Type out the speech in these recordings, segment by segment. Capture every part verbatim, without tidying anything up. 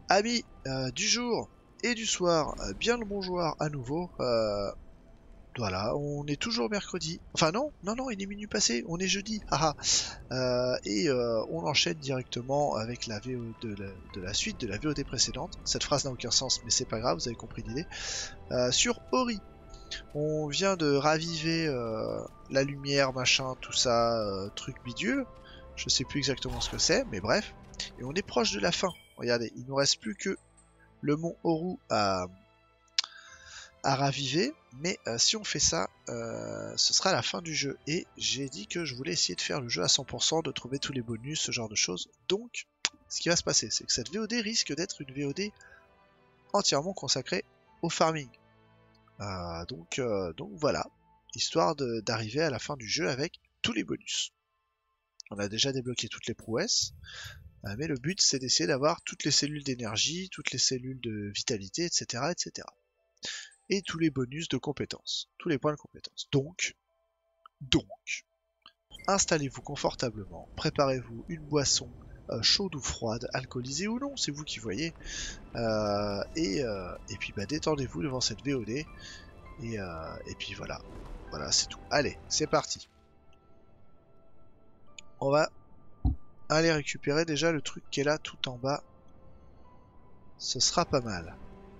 Amis euh, du jour et du soir, euh, bien le bonjour à nouveau. Euh, voilà, on est toujours mercredi. Enfin non, non, non, il est minuit passé, on est jeudi. Haha. Euh, et euh, on enchaîne directement avec la V O de la, de la suite de la V O D précédente. Cette phrase n'a aucun sens, mais c'est pas grave, vous avez compris l'idée. Euh, sur Ori, on vient de raviver euh, la lumière, machin, tout ça, euh, truc bidule. Je sais plus exactement ce que c'est, mais bref. Et on est proche de la fin. Regardez, il nous reste plus que le mont Oru à, à raviver. Mais euh, si on fait ça, euh, ce sera la fin du jeu. Et j'ai dit que je voulais essayer de faire le jeu à cent pour cent, de trouver tous les bonus, ce genre de choses. Donc, ce qui va se passer, c'est que cette V O D risque d'être une V O D entièrement consacrée au farming. Euh, donc, euh, donc voilà, histoire d'arriver à la fin du jeu avec tous les bonus. On a déjà débloqué toutes les prouesses. Mais le but, c'est d'essayer d'avoir toutes les cellules d'énergie, toutes les cellules de vitalité, et cetera, et cetera. Et tous les bonus de compétences, tous les points de compétences. Donc, donc, installez-vous confortablement, préparez-vous une boisson euh, chaude ou froide, alcoolisée ou non, c'est vous qui voyez. Euh, et, euh, et puis, bah, détendez-vous devant cette V O D. Et, euh, et puis voilà, voilà, c'est tout. Allez, c'est parti. On va aller récupérer déjà le truc qui est là tout en bas. Ce sera pas mal.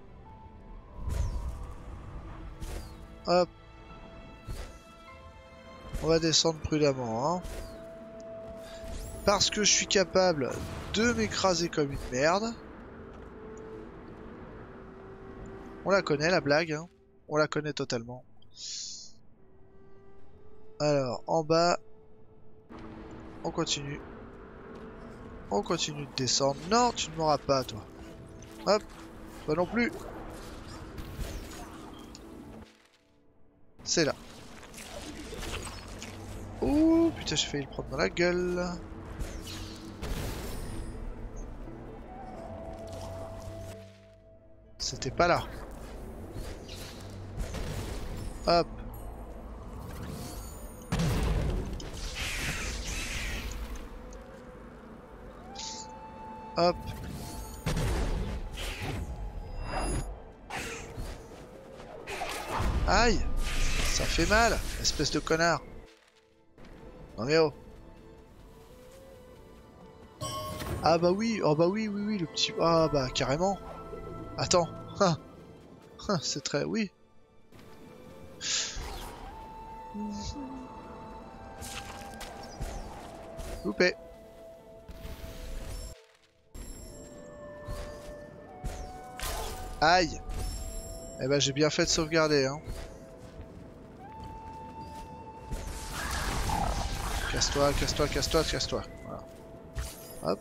Hop. On va descendre prudemment. Hein. Parce que je suis capable de m'écraser comme une merde. On la connaît la blague. Hein. On la connaît totalement. Alors, en bas. On continue. On continue de descendre. Non, tu ne m'auras pas, toi. Hop. Toi non plus. C'est là. Ouh, putain, j'ai failli le prendre dans la gueule. C'était pas là. Hop. Hop. Aïe. Ça fait mal, espèce de connard. Non mais oh. Ah bah oui, oh bah oui, oui, oui, le petit... Ah bah carrément. Attends. C'est très... Oui. Loupé. Aïe. Eh ben j'ai bien fait de sauvegarder hein. Casse-toi, casse-toi, casse-toi, casse-toi. Voilà. Hop.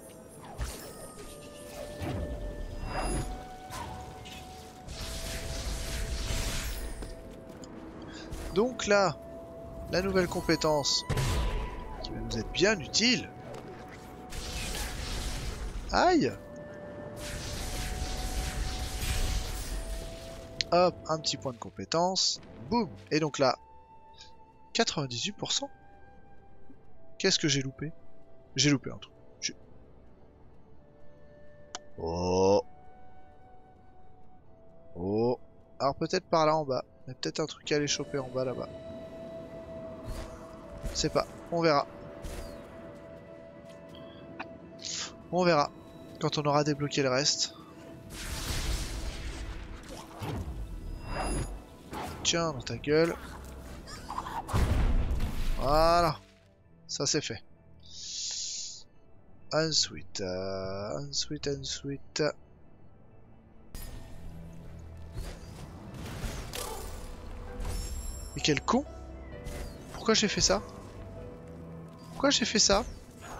Donc là, la nouvelle compétence qui va nous être bien utile. Aïe. Hop, un petit point de compétence. Boum. Et donc là, quatre-vingt-dix-huit pour cent. Qu'est-ce que j'ai loupé? J'ai loupé un truc. Oh. Oh. Alors peut-être par là en bas. Il y a peut-être un truc à aller choper en bas là-bas. Je sais pas. On verra. On verra. Quand on aura débloqué le reste. Tiens, dans ta gueule. Voilà. Ça c'est fait. Ensuite, euh, ensuite, ensuite. Mais quel con! Pourquoi j'ai fait ça? Pourquoi j'ai fait ça?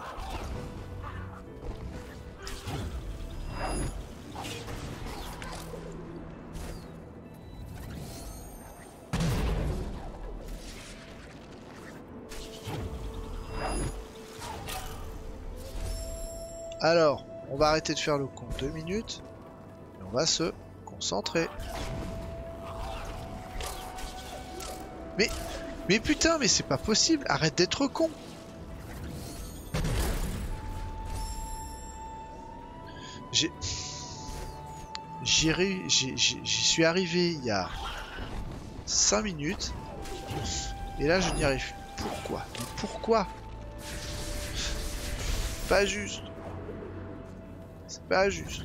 Alors, on va arrêter de faire le con deux minutes. Et on va se concentrer. Mais, mais putain, mais c'est pas possible. Arrête d'être con. J'ai... J'y suis arrivé il y a cinq minutes. Et là je n'y arrive plus. Pourquoi? Mais pourquoi? Pas juste. C'est pas juste.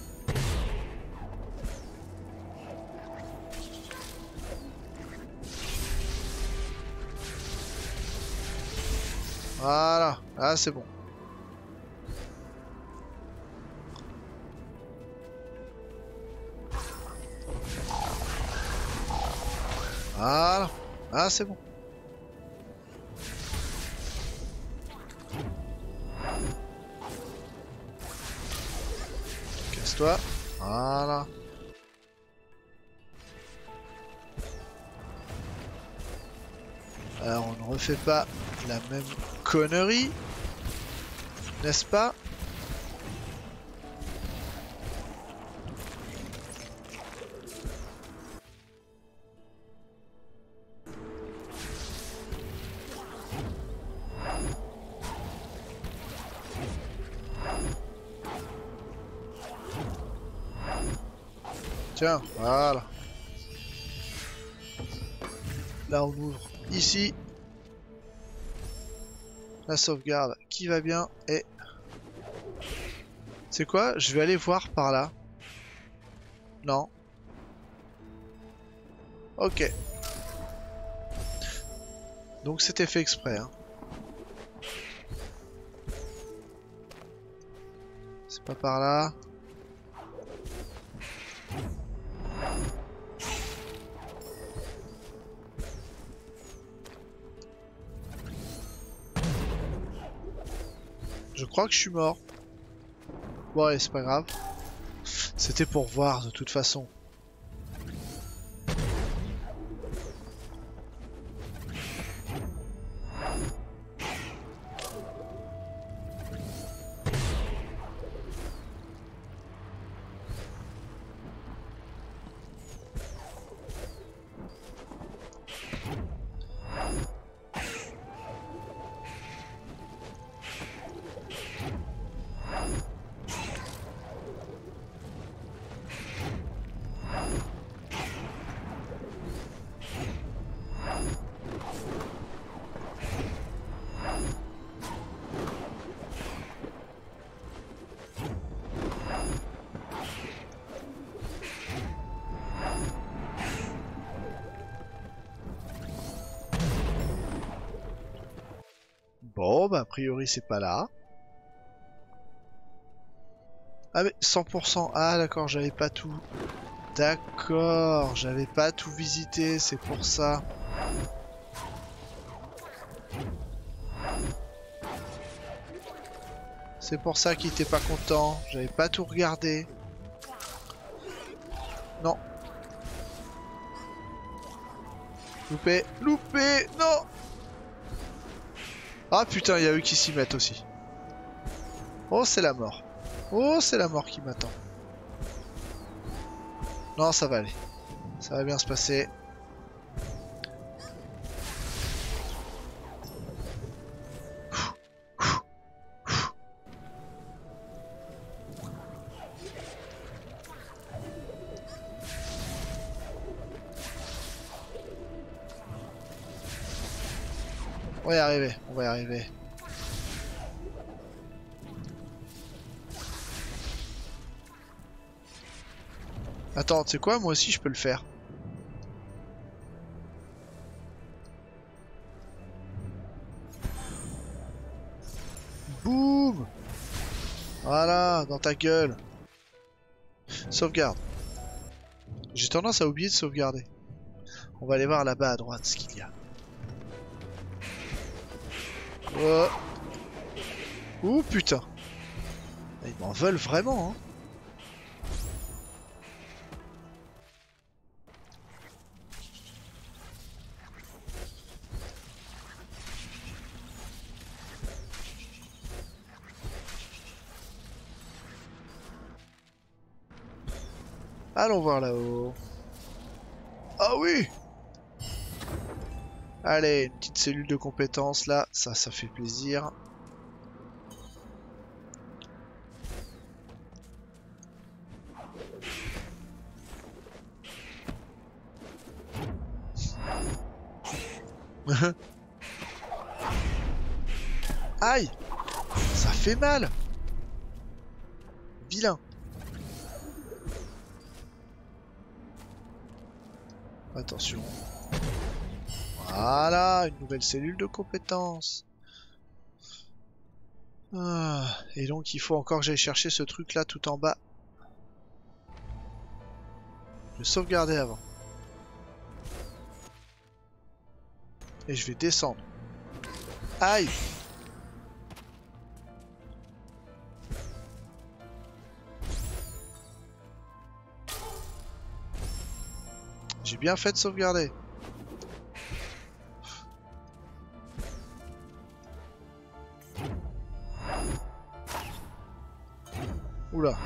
Voilà. Ah c'est bon. Voilà. Ah c'est bon. Casse-toi. Voilà. Alors on ne refait pas la même connerie. N'est-ce pas? Tiens, voilà. Là on ouvre ici. La sauvegarde qui va bien et... C'est quoi? Je vais aller voir par là. Non. Ok. Donc c'était fait exprès. Hein. C'est pas par là. Je crois que je suis mort. Ouais, c'est pas grave. C'était pour voir de toute façon. Bon, bah a priori c'est pas là. Ah mais cent pour cent. Ah d'accord, j'avais pas tout. D'accord, j'avais pas tout visité, c'est pour ça. C'est pour ça qu'il était pas content. J'avais pas tout regardé. Non. Loupé, loupé, non. Ah putain, il y a eux qui s'y mettent aussi. Oh, c'est la mort. Oh, c'est la mort qui m'attend. Non, ça va aller. Ça va bien se passer. On va y arriver, on va y arriver. Attends, tu sais quoi, moi aussi je peux le faire. Boum! Voilà, dans ta gueule. Sauvegarde. J'ai tendance à oublier de sauvegarder. On va aller voir là-bas à droite ce qu'il y a. Oh. Ouh putain. Ils m'en veulent vraiment hein. Allons voir là-haut. Ah oui! Allez, une petite cellule de compétences là, ça, ça fait plaisir. Aïe! Ça fait mal! Vilain! Attention. Voilà, une nouvelle cellule de compétences. Ah, et donc il faut encore que j'aille chercher ce truc là tout en bas. Je vais sauvegarder avant. Et je vais descendre. Aïe! J'ai bien fait de sauvegarder. Oula.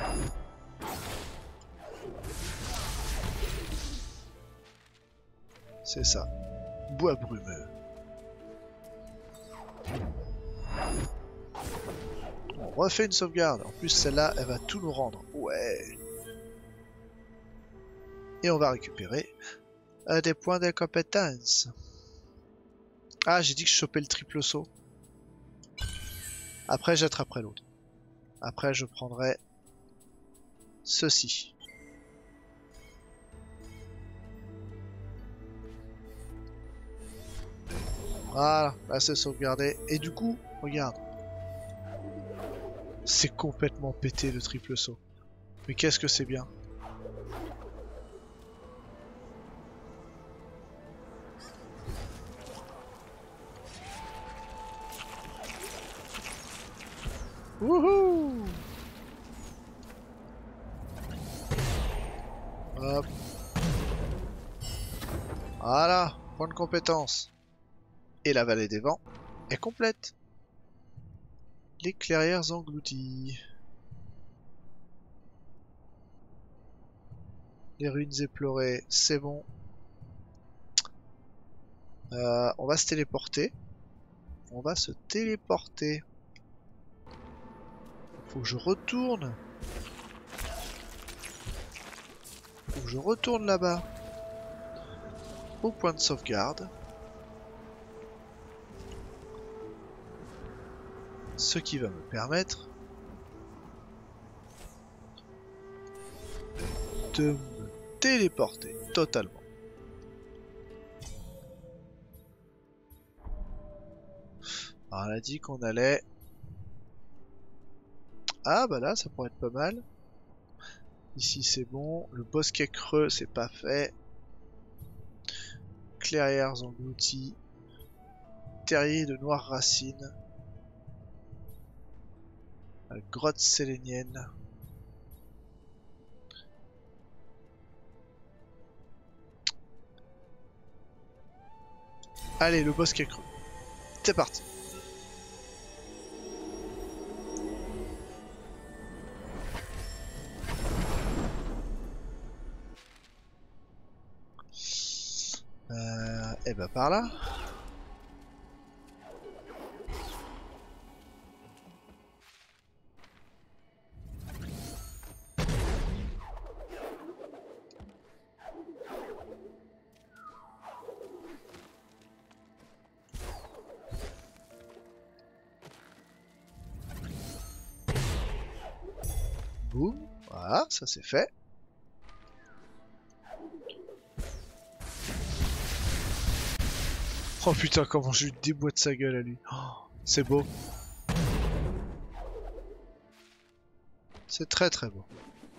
C'est ça. Bois brumeux. On refait une sauvegarde. En plus, celle-là, elle va tout nous rendre. Ouais. Et on va récupérer euh, des points de compétence. Ah, j'ai dit que je chopais le triple saut. Après, j'attraperai l'autre. Après, je prendrai ceci. Voilà, là c'est sauvegardé. Et du coup, regarde. C'est complètement pété le triple saut. Mais qu'est-ce que c'est bien. Wouhou! Hop. Voilà, point de compétence. Et la vallée des vents est complète. Les clairières englouties. Les ruines éplorées, c'est bon. Euh, on va se téléporter. On va se téléporter. Faut que je retourne. Faut que je retourne là-bas. Au point de sauvegarde. Ce qui va me permettre de me téléporter totalement. Alors, on a dit qu'on allait... Ah bah là, ça pourrait être pas mal. Ici c'est bon. Le bosquet creux, c'est pas fait. Clairières englouties. Terrier de noires racines. La grotte sélénienne. Allez, le bosquet creux. C'est parti. Euh, et bah par là. Boum, voilà, ça c'est fait. Oh putain, comment je lui déboîte sa gueule à lui. Oh, c'est beau. C'est très très beau.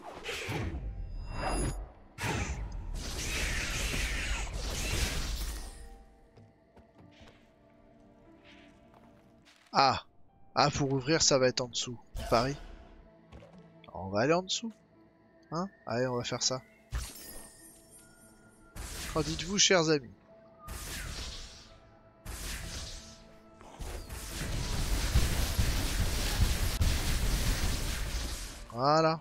Ah, ah pour ouvrir ça va être en dessous. On parie. On va aller en dessous. Hein? Allez, on va faire ça. Qu'en dites-vous, chers amis? Voilà.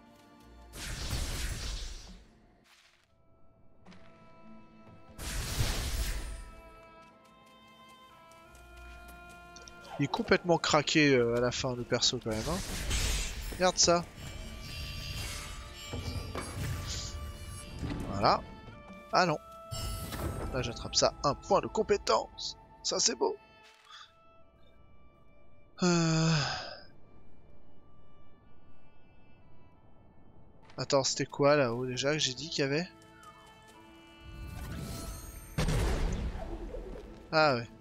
Il est complètement craqué euh, à la fin, le perso, quand même. Hein. Regarde ça. Voilà. Ah non. Là, j'attrape ça. Un point de compétence. Ça c'est beau. Euh... Attends, c'était quoi là-haut déjà que j'ai dit qu'il y avait? Ah ouais.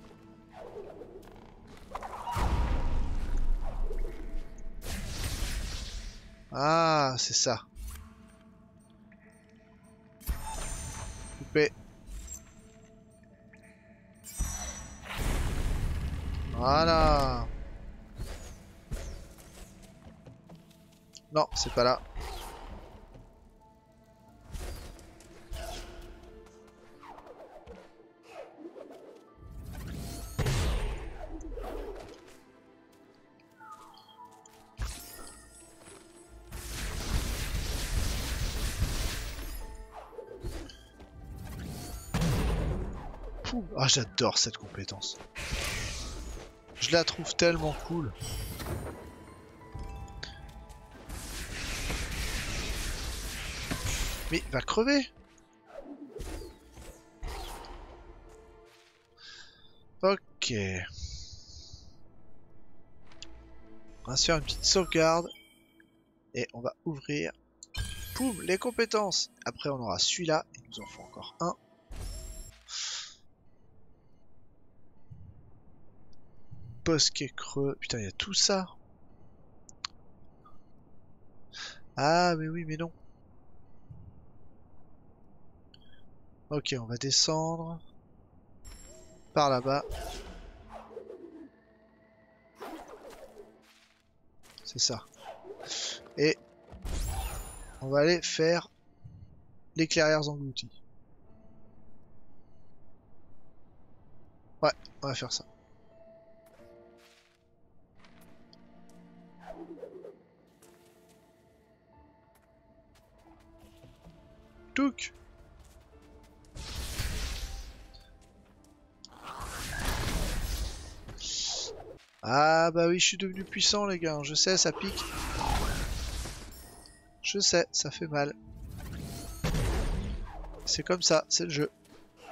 Ah, c'est ça. Coupé. Voilà. Non, c'est pas là. Pouh. Ah, j'adore cette compétence. Je la trouve tellement cool. Mais va crever. Ok. On va se faire une petite sauvegarde. Et on va ouvrir. Poum, les compétences. Après on aura celui-là. Il nous en faut encore un. Bosquet creux. Putain, il y a tout ça. Ah, mais oui, mais non. Ok, on va descendre. Par là-bas. C'est ça. Et on va aller faire les clairières englouties. Ouais, on va faire ça. Touc. Ah bah oui, je suis devenu puissant les gars, je sais, ça pique. Je sais, ça fait mal. C'est comme ça, c'est le jeu.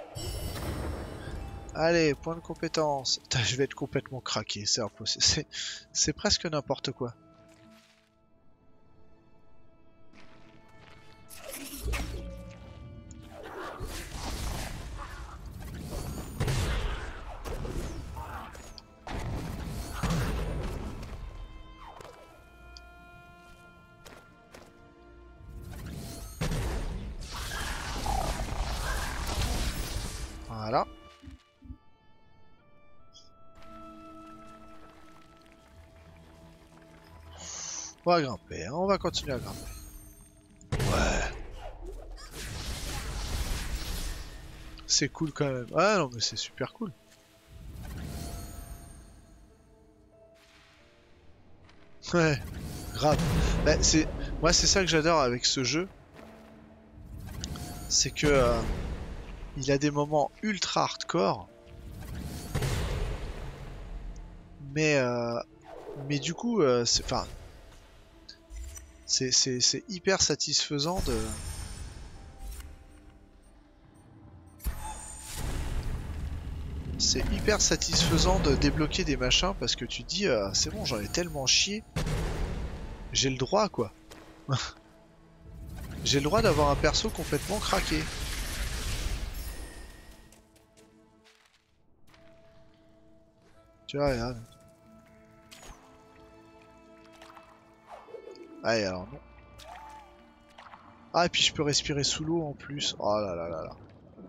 Allez, point de compétence. Putain, je vais être complètement craqué, c'est impossible. C'est presque n'importe quoi. Voilà. On va grimper, hein, on va continuer à grimper. Ouais. C'est cool quand même. Ah non mais c'est super cool. Ouais, grave. Bah, c'est... Moi c'est ça que j'adore avec ce jeu. C'est que... Euh, il a des moments ultra hardcore. Mais... Euh, mais du coup, euh, c'est... Enfin... C'est hyper satisfaisant de... C'est hyper satisfaisant de débloquer des machins parce que tu te dis euh, c'est bon, j'en ai tellement chié. J'ai le droit quoi. J'ai le droit d'avoir un perso complètement craqué. Tu vois, regarde. Allez, alors non. Ah, et puis je peux respirer sous l'eau en plus. Oh là là là là.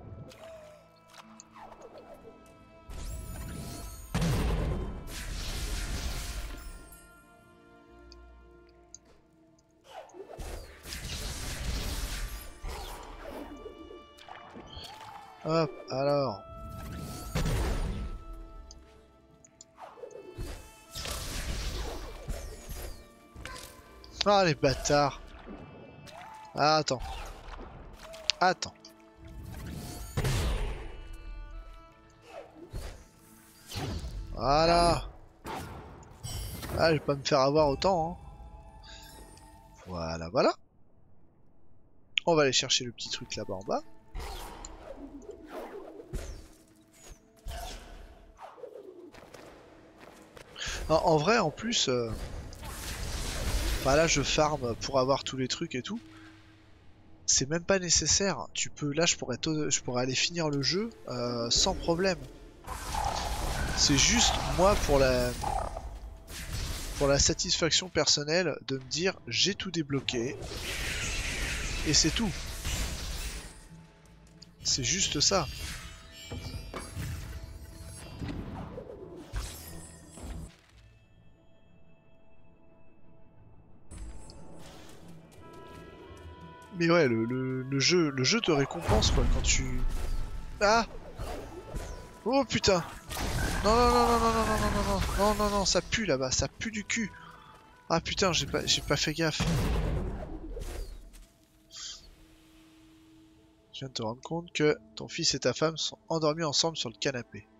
Hop, alors. Ah, les bâtards. Ah, attends. Attends. Voilà. Ah, je vais pas me faire avoir autant. Hein. Voilà, voilà. On va aller chercher le petit truc là-bas en bas. En, en vrai, en plus, euh... enfin là, je farm pour avoir tous les trucs et tout. C'est même pas nécessaire. Tu peux, là, je pourrais, je pourrais aller finir le jeu euh, sans problème. C'est juste moi pour la, pour la satisfaction personnelle de me dire j'ai tout débloqué et c'est tout. C'est juste ça. Mais ouais, le, le, le jeu, le jeu te récompense quoi quand tu. Ah! Oh putain! Non non non non non non non non non non non non, ça pue là-bas, ça pue du cul. Ah putain, j'ai pas j'ai pas fait gaffe. Je viens de te rendre compte que ton fils et ta femme sont endormis ensemble sur le canapé.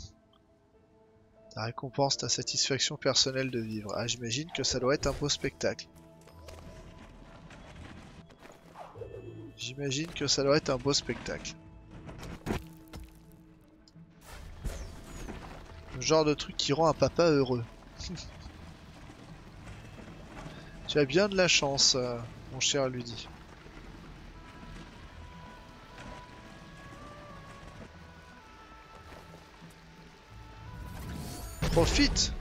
Ta récompense, ta satisfaction personnelle de vivre. Ah, j'imagine que ça doit être un beau spectacle. J'imagine que ça doit être un beau spectacle. Le genre de truc qui rend un papa heureux. Tu as bien de la chance, euh, mon cher Ludi. Profite!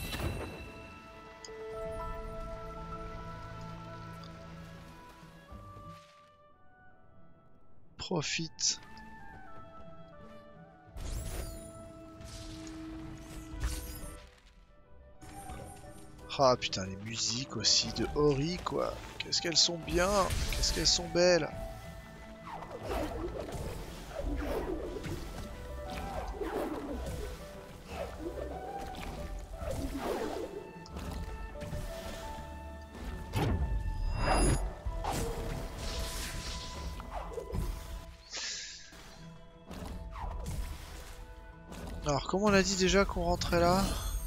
Profite. Ah putain, les musiques aussi de Ori quoi. Qu'est-ce qu'elles sont bien, qu'est-ce qu'elles sont belles. Alors comment on a dit déjà qu'on rentrait là?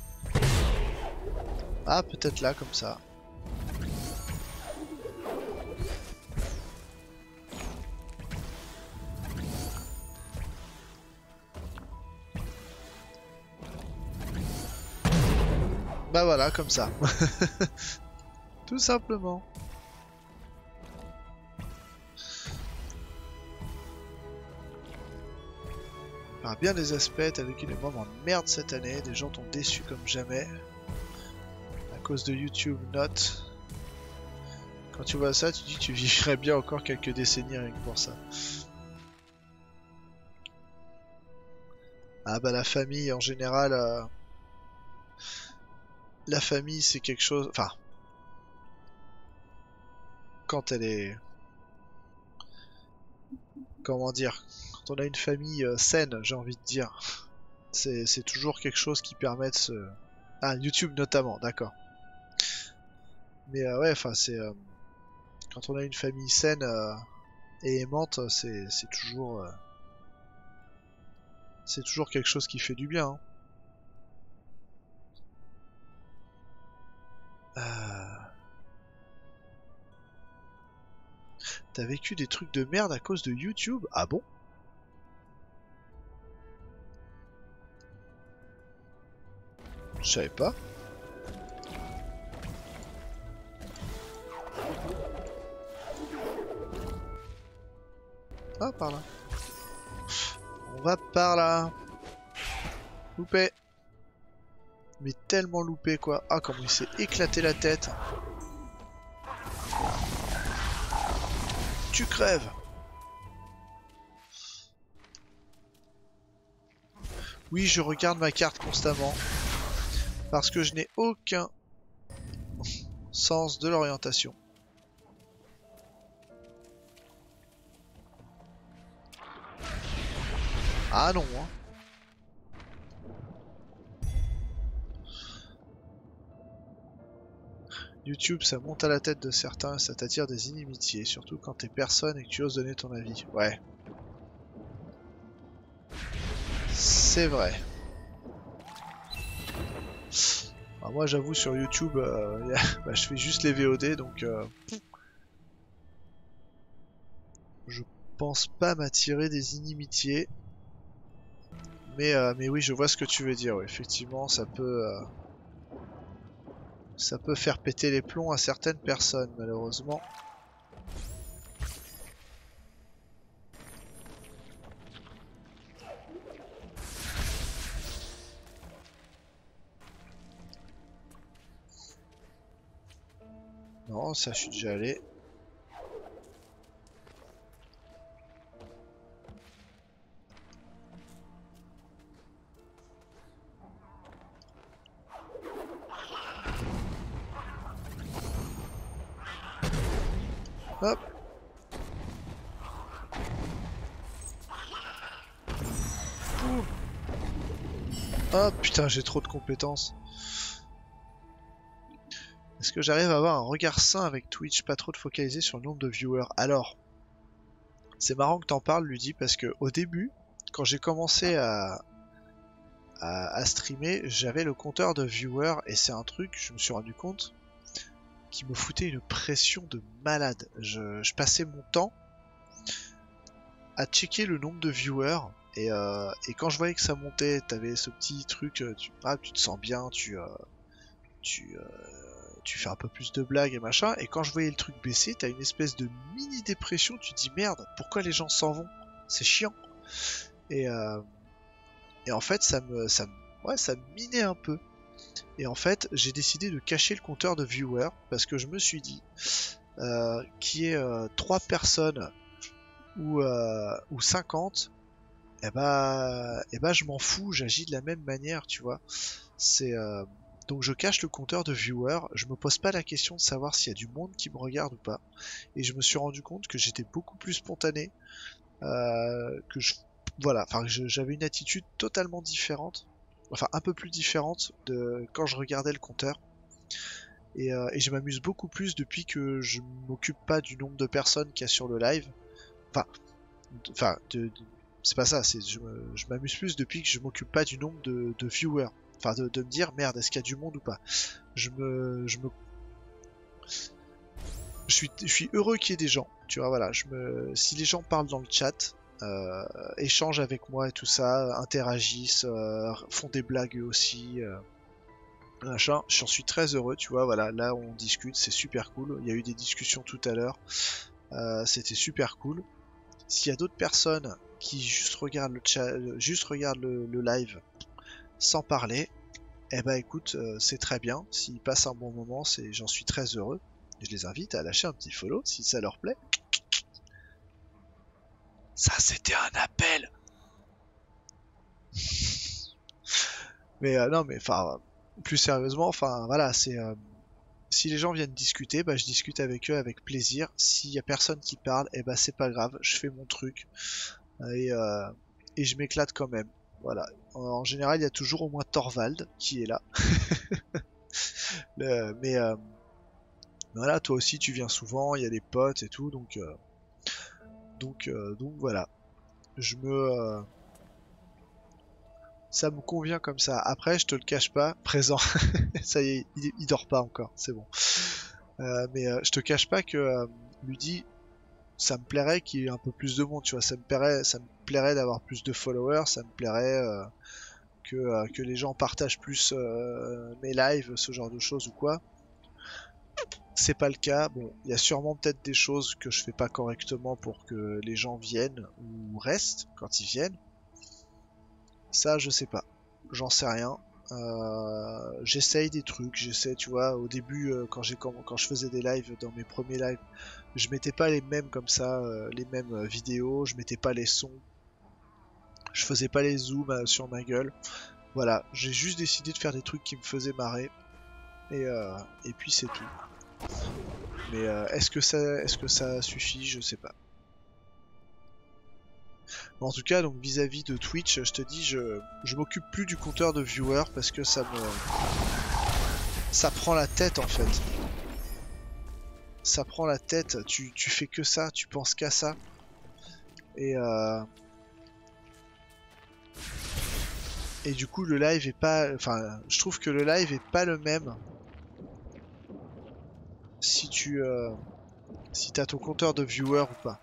Ah peut-être là comme ça. Bah voilà comme ça. Tout simplement. Par bien des aspects, t'as vécu des moments de merde cette année, des gens t'ont déçu comme jamais. À cause de YouTube, note. Quand tu vois ça, tu dis que tu vivrais bien encore quelques décennies rien que pour ça. Ah bah la famille en général... Euh... La famille c'est quelque chose... Enfin... Quand elle est... Comment dire? Quand on a une famille euh, saine, j'ai envie de dire. C'est toujours quelque chose qui permet de se... Ah, YouTube notamment, d'accord. Mais euh, ouais, enfin c'est... Euh... Quand on a une famille saine euh, et aimante, c'est toujours... Euh... C'est toujours quelque chose qui fait du bien. Hein. Euh... T'as vécu des trucs de merde à cause de YouTube? Ah bon? Je savais pas. Ah, par là. On va par là. Loupé. Mais tellement loupé quoi. Ah, comment il s'est éclaté la tête. Tu crèves. Oui, je regarde ma carte constamment. Parce que je n'ai aucun sens de l'orientation. Ah non, hein. YouTube, ça monte à la tête de certains et ça t'attire des inimitiés, surtout quand t'es personne et que tu oses donner ton avis. Ouais. C'est vrai. Alors moi j'avoue sur YouTube, euh, bah, je fais juste les V O D donc euh, je pense pas m'attirer des inimitiés. Mais, euh, mais oui, je vois ce que tu veux dire. Ouais, effectivement, ça peut, euh, Ça peut faire péter les plombs à certaines personnes, malheureusement. Non, ça je suis déjà allé. Hop. Ouh. Oh putain, j'ai trop de compétences. Est-ce que j'arrive à avoir un regard sain avec Twitch, pas trop de focaliser sur le nombre de viewers? Alors, c'est marrant que t'en parles, Ludy, parce que au début, quand j'ai commencé à, à, à streamer, j'avais le compteur de viewers, et c'est un truc, je me suis rendu compte, qui me foutait une pression de malade. Je, je passais mon temps à checker le nombre de viewers, et, euh, et quand je voyais que ça montait, t'avais ce petit truc, tu, ah, tu te sens bien, tu... Euh, tu euh, tu fais un peu plus de blagues et machin, et quand je voyais le truc baisser, t'as une espèce de mini dépression, tu te dis merde, pourquoi les gens s'en vont? C'est chiant. Et, euh, et en fait, ça me, ça me, ouais, ça me minait un peu. Et en fait, j'ai décidé de cacher le compteur de viewers, parce que je me suis dit, euh, qu'il y ait euh, trois personnes ou, euh, ou cinquante, et bah, et bah je m'en fous, j'agis de la même manière, tu vois. C'est... Euh, Donc je cache le compteur de viewers, je me pose pas la question de savoir s'il y a du monde qui me regarde ou pas. Et je me suis rendu compte que j'étais beaucoup plus spontané, euh, que je... Voilà, enfin j'avais une attitude totalement différente, enfin un peu plus différente de quand je regardais le compteur. Et, euh, et je m'amuse beaucoup plus depuis que je m'occupe pas du nombre de personnes qu'il y a sur le live. Enfin, enfin, de, de... c'est pas ça, c'est je m'amuse plus depuis que je m'occupe pas du nombre de, de viewers. Enfin, de, de me dire, merde, est-ce qu'il y a du monde ou pas? Je me... Je me... Je suis, je suis heureux qu'il y ait des gens, tu vois, voilà. Je me... Si les gens parlent dans le chat, euh, échangent avec moi et tout ça, interagissent, euh, font des blagues eux aussi, euh, machin, j'en suis très heureux, tu vois, voilà. Là, on discute, c'est super cool. Il y a eu des discussions tout à l'heure, euh, c'était super cool. S'il y a d'autres personnes qui juste regardent le chat, juste regardent le, le live sans parler, eh bah écoute, euh, c'est très bien, s'ils passent un bon moment, c'est, j'en suis très heureux. Je les invite à lâcher un petit follow si ça leur plaît. Ça c'était un appel. Mais euh, non mais enfin, plus sérieusement, enfin voilà, c'est... Euh, si les gens viennent discuter, bah je discute avec eux avec plaisir. S'il y a personne qui parle, eh bah c'est pas grave, je fais mon truc. Et, euh, et je m'éclate quand même. Voilà. En, en général, il y a toujours au moins Thorvald qui est là. Le, mais euh, voilà, toi aussi tu viens souvent, il y a des potes et tout, donc euh, donc euh, donc voilà. Je me euh, ça me convient comme ça. Après, je te le cache pas, présent. Ça y est, il, il dort pas encore, c'est bon. Euh, mais euh, je te cache pas que euh, Ludy, ça me plairait qu'il y ait un peu plus de monde, tu vois. Ça me plairait, ça me plairait d'avoir plus de followers, ça me plairait euh, que euh, que les gens partagent plus euh, mes lives, ce genre de choses ou quoi. C'est pas le cas. Bon, il y a sûrement peut-être des choses que je fais pas correctement pour que les gens viennent ou restent quand ils viennent. Ça, je sais pas. J'en sais rien. Euh, j'essaye des trucs. J'essaie, tu vois, au début, euh, quand j'ai quand je faisais des lives, dans mes premiers lives, je mettais pas les mêmes comme ça, euh, les mêmes euh, vidéos. Je mettais pas les sons. Je faisais pas les zooms euh, sur ma gueule. Voilà, j'ai juste décidé de faire des trucs qui me faisaient marrer. Et, euh, et puis c'est tout. Mais euh, est-ce que ça, est-ce que ça suffit? Je sais pas. Mais en tout cas, donc vis-à-vis de Twitch, je te dis, je, je m'occupe plus du compteur de viewers parce que ça me, ça prend la tête en fait. Ça prend la tête. Tu, tu fais que ça, tu penses qu'à ça. Et euh, et du coup, le live est pas, enfin, je trouve que le live est pas le même. Si tu, euh, si t'as ton compteur de viewers ou pas.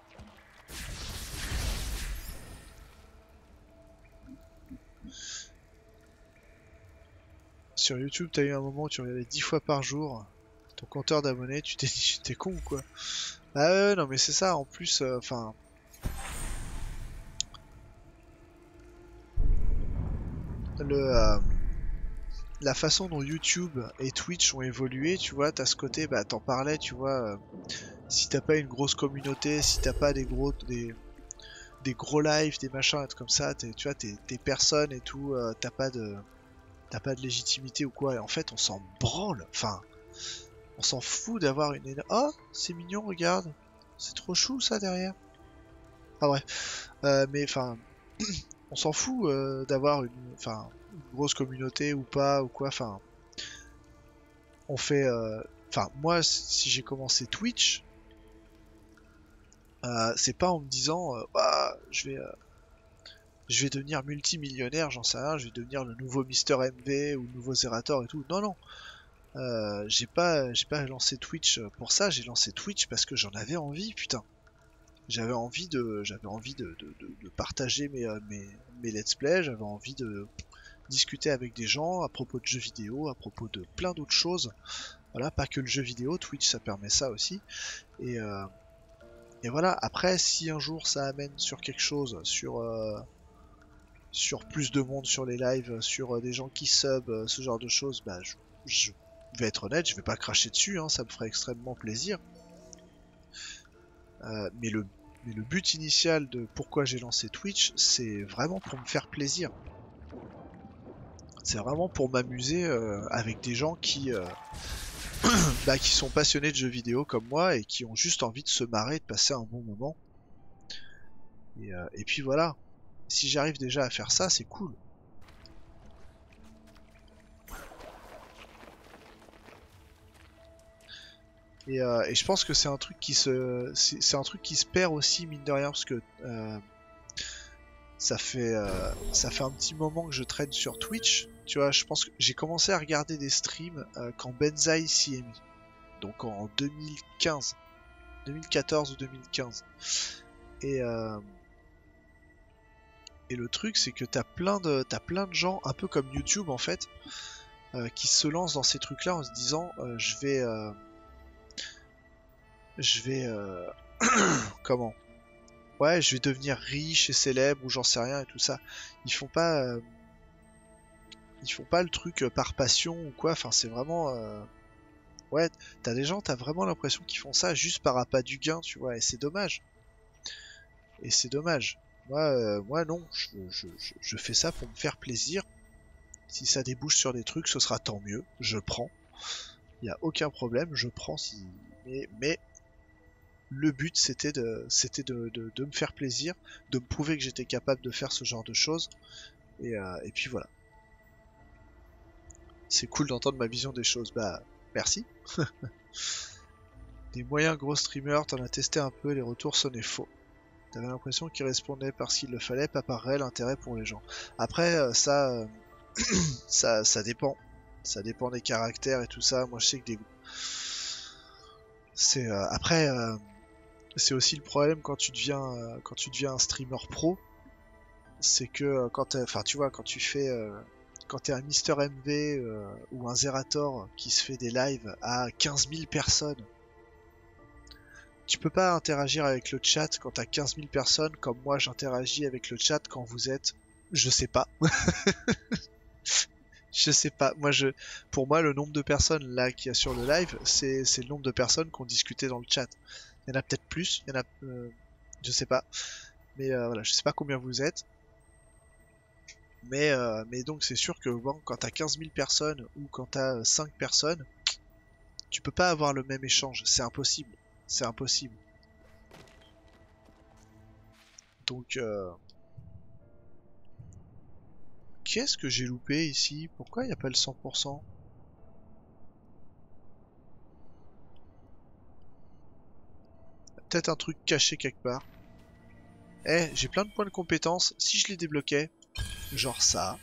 sur YouTube, t'as eu un moment où tu regardais dix fois par jour ton compteur d'abonnés, tu t'es dit, t'es con ou quoi? Ah ouais, non mais c'est ça, en plus, enfin... Euh, le... Euh, la façon dont YouTube et Twitch ont évolué, tu vois, t'as ce côté, bah t'en parlais, tu vois, euh, si t'as pas une grosse communauté, si t'as pas des gros... des... des gros lives, des machins, et tout comme ça, tu vois, t'es personne et tout, euh, t'as pas de... t'as pas de légitimité ou quoi, et en fait on s'en branle, enfin... On s'en fout d'avoir une énorme... Oh, c'est mignon, regarde. C'est trop chou, ça, derrière. Ah ouais. Euh, mais, enfin... on s'en fout euh, d'avoir une... Enfin, une grosse communauté ou pas, ou quoi, enfin... On fait... euh, Enfin, moi, si j'ai commencé Twitch... Euh, c'est pas en me disant... Euh, ah, je vais... Euh, je vais devenir multimillionnaire, j'en sais rien, je vais devenir le nouveau Mister M V ou le nouveau Zerator et tout. Non, non. Euh, j'ai pas, j'ai pas lancé Twitch pour ça, j'ai lancé Twitch parce que j'en avais envie, putain. J'avais envie de, j'avais envie de, de, de, de partager mes, mes, mes let's play, j'avais envie de discuter avec des gens à propos de jeux vidéo, à propos de plein d'autres choses. Voilà, pas que le jeu vidéo, Twitch ça permet ça aussi. Et, euh, et voilà, après si un jour ça amène sur quelque chose, sur, euh, sur plus de monde sur les lives, sur euh, des gens qui sub, euh, ce genre de choses, bah je, je Je vais être honnête, je vais pas cracher dessus, hein, ça me ferait extrêmement plaisir. Euh, mais, le, mais le but initial de pourquoi j'ai lancé Twitch, c'est vraiment pour me faire plaisir. C'est vraiment pour m'amuser euh, avec des gens qui, euh, bah, qui sont passionnés de jeux vidéo comme moi et qui ont juste envie de se marrer, de passer un bon moment. Et, euh, et puis voilà, si j'arrive déjà à faire ça, c'est cool. Et, euh, et je pense que c'est un truc qui se, c'est un truc qui se perd aussi mine de rien parce que euh, ça fait, euh, ça fait un petit moment que je traîne sur Twitch. Tu vois, je pense que j'ai commencé à regarder des streams euh, quand Benzaï s'y est mis, donc en deux mille quinze, deux mille quatorze ou deux mille quinze. Et euh, et le truc c'est que t'as plein de, t'as plein de gens un peu comme YouTube en fait, euh, qui se lancent dans ces trucs-là en se disant, euh, je vais euh, je vais euh, comment ouais je vais devenir riche et célèbre ou j'en sais rien et tout ça. Ils font pas euh, ils font pas le truc euh, par passion ou quoi, enfin c'est vraiment euh... ouais, t'as des gens, t'as vraiment l'impression qu'ils font ça juste par appât du gain, tu vois, et c'est dommage. Et c'est dommage. Moi, euh, moi non, je, je, je, je fais ça pour me faire plaisir. Si ça débouche sur des trucs, ce sera tant mieux, je prends. Il y a aucun problème, je prends si mais, mais le but c'était de c'était de, de, de me faire plaisir, de me prouver que j'étais capable de faire ce genre de choses. Et, euh, et puis voilà. C'est cool d'entendre ma vision des choses. Bah, merci. Des moyens gros streamers, t'en as testé un peu, les retours sonnaient faux. T'avais l'impression qu'ils répondaient parce qu'il le fallait, pas par réel intérêt pour les gens. Après, euh, ça, euh, ça, ça dépend. Ça dépend des caractères et tout ça. Moi, je sais que des... C'est euh, après, euh, c'est aussi le problème quand tu deviens, euh, quand tu deviens un streamer pro, c'est que euh, quand, enfin, tu vois, quand tu fais euh, quand t'es un Mister M V euh, ou un Zerator qui se fait des lives à quinze mille personnes, tu peux pas interagir avec le chat quand t'as quinze mille personnes comme moi j'interagis avec le chat quand vous êtes, je sais pas. Je sais pas. Moi, je, pour moi, le nombre de personnes là qu'il y a sur le live, c'est c'est le nombre de personnes qui ont discuté dans le chat. Il y en a peut-être plus, il y en a, euh, je sais pas. Mais euh, voilà, je sais pas combien vous êtes. Mais, euh, mais donc c'est sûr que bon, quand t'as quinze mille personnes ou quand t'as cinq personnes, tu peux pas avoir le même échange. C'est impossible. C'est impossible. Donc, euh... qu'est-ce que j'ai loupé ici? Pourquoi il n'y a pas le cent pour cent? Peut-être un truc caché quelque part. Eh, j'ai plein de points de compétences. Si je les débloquais, genre ça.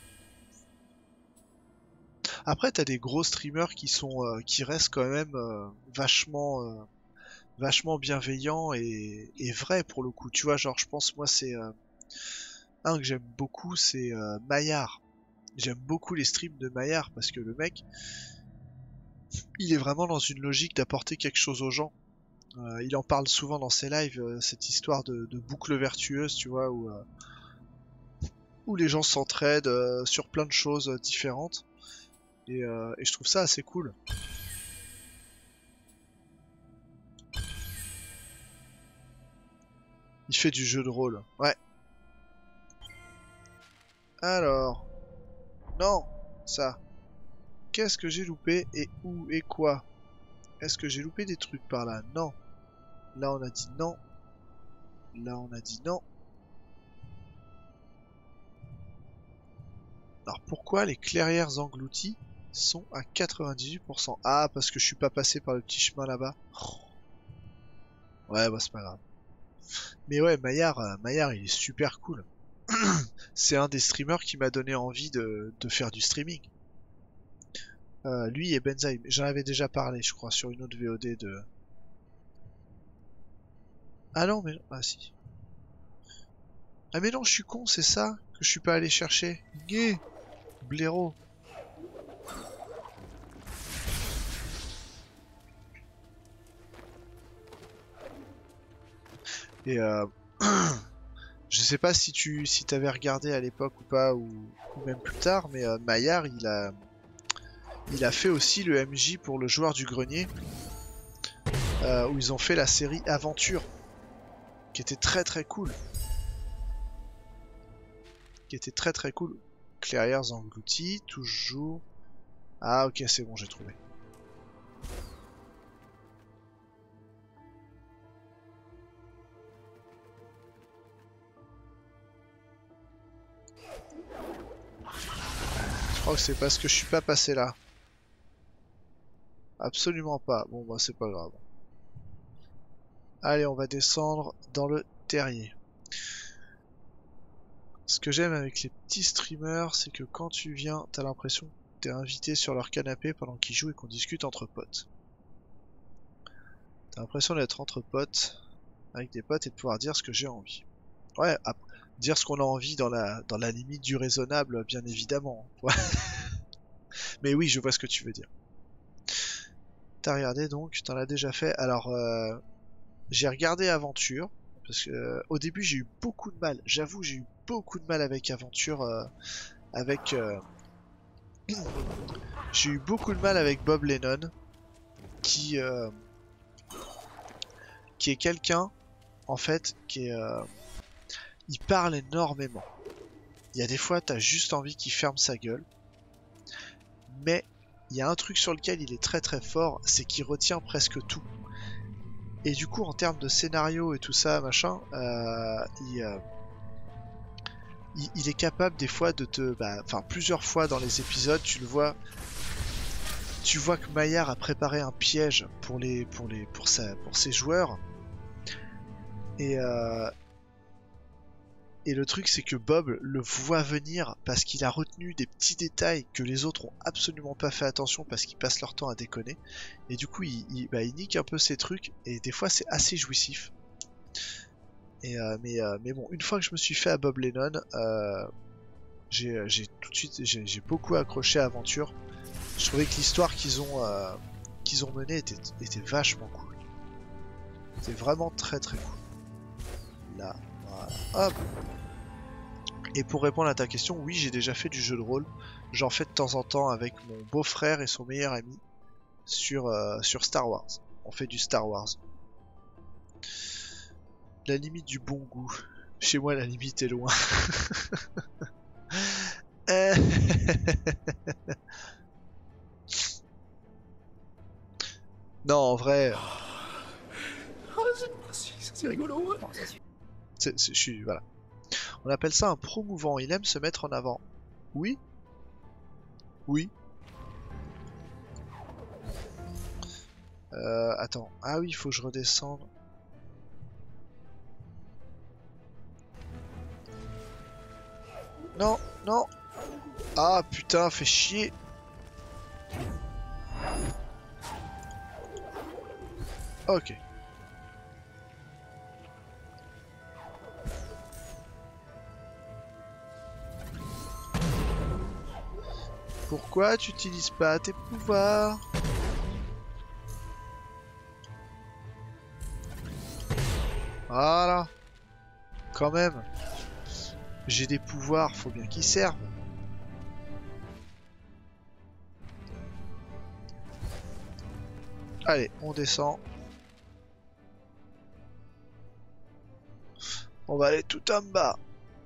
Après, t'as des gros streamers qui sont, euh, qui restent quand même euh, vachement, euh, vachement bienveillants et, et vrais pour le coup. Tu vois, genre, je pense moi c'est euh, un que j'aime beaucoup, c'est euh, Maillard. J'aime beaucoup les streams de Maillard parce que le mec, il est vraiment dans une logique d'apporter quelque chose aux gens. Euh, il en parle souvent dans ses lives, euh, cette histoire de, de boucle vertueuse, tu vois, où, euh, où les gens s'entraident euh, sur plein de choses euh, différentes. Et, euh, et je trouve ça assez cool. Il fait du jeu de rôle. Ouais. Alors. Non. Ça. Qu'est-ce que j'ai loupé et où et quoi? Est-ce que j'ai loupé des trucs par là? Non. Là on a dit non. Là on a dit non. Alors pourquoi les clairières englouties sont à quatre-vingt-dix-huit pour cent? Ah, parce que je suis pas passé par le petit chemin là-bas. Ouais, bah c'est pas grave. Mais ouais, Maillard, euh, Maillard il est super cool. C'est un des streamers qui m'a donné envie de, de faire du streaming. Euh, lui et Benzaï, j'en avais déjà parlé, je crois, sur une autre V O D de... Ah non, mais... Ah si. Ah mais non, je suis con, c'est ça que je suis pas allé chercher. Gay blaireau. Et euh... je sais pas si tu si t'avais regardé à l'époque ou pas, ou, ou même plus tard, mais euh, Maillard, il a... Il a fait aussi le M J pour le joueur du grenier, euh, où ils ont fait la série Aventure, qui était très très cool. Qui était très très cool. Clairières englouties, toujours... Ah ok, c'est bon, j'ai trouvé. Je crois que c'est parce que je suis pas passé là. Absolument pas. Bon bah c'est pas grave. Allez, on va descendre dans le terrier. Ce que j'aime avec les petits streamers, c'est que quand tu viens, t'as l'impression que t'es invité sur leur canapé pendant qu'ils jouent et qu'on discute entre potes. T'as l'impression d'être entre potes, avec des potes, et de pouvoir dire ce que j'ai envie. Ouais, à... dire ce qu'on a envie dans la, dans la limite du raisonnable, bien évidemment. Ouais. Mais oui, je vois ce que tu veux dire. T'as regardé donc, t'en as déjà fait. Alors, euh, j'ai regardé Aventure, parce que euh, au début j'ai eu beaucoup de mal. J'avoue, j'ai eu beaucoup de mal avec Aventure, euh, avec... Euh... j'ai eu beaucoup de mal avec Bob Lennon, qui, euh... qui est quelqu'un, en fait, qui est... Euh... il parle énormément. Il y a des fois, t'as juste envie qu'il ferme sa gueule. Mais il y a un truc sur lequel il est très très fort, c'est qu'il retient presque tout. Et du coup, en termes de scénario et tout ça, machin, euh, il, euh, il, il est capable des fois de te... Bah, enfin, plusieurs fois dans les épisodes, tu le vois... Tu vois que Maillard a préparé un piège pour les, pour les, pour sa, pour ses joueurs. Et, euh, et le truc, c'est que Bob le voit venir parce qu'il a retenu des petits détails que les autres ont absolument pas fait attention parce qu'ils passent leur temps à déconner. Et du coup, il, il, bah, il nique un peu ces trucs et des fois, c'est assez jouissif. Et euh, mais, euh, mais bon, une fois que je me suis fait à Bob Lennon, euh, j'ai tout de suite, j'ai beaucoup accroché à Aventure. Je trouvais que l'histoire qu'ils ont, euh, qu'ils ont menée était, était vachement cool. C'était vraiment très très cool. Là, voilà, hop. Et pour répondre à ta question, oui, j'ai déjà fait du jeu de rôle. J'en fais de temps en temps avec mon beau-frère et son meilleur ami sur, euh, sur Star Wars. On fait du Star Wars. La limite du bon goût. Chez moi, la limite est loin. Non, en vrai... C'est rigolo. C'est, c'est, je suis, voilà. On appelle ça un promouvant. Il aime se mettre en avant. Oui. Oui. Euh, attends. Ah oui, il faut que je redescende. Non, non. Ah putain, fait chier. Ok. Pourquoi tu n'utilises pas tes pouvoirs? Voilà. Quand même. J'ai des pouvoirs, faut bien qu'ils servent. Allez, on descend. On va aller tout en bas.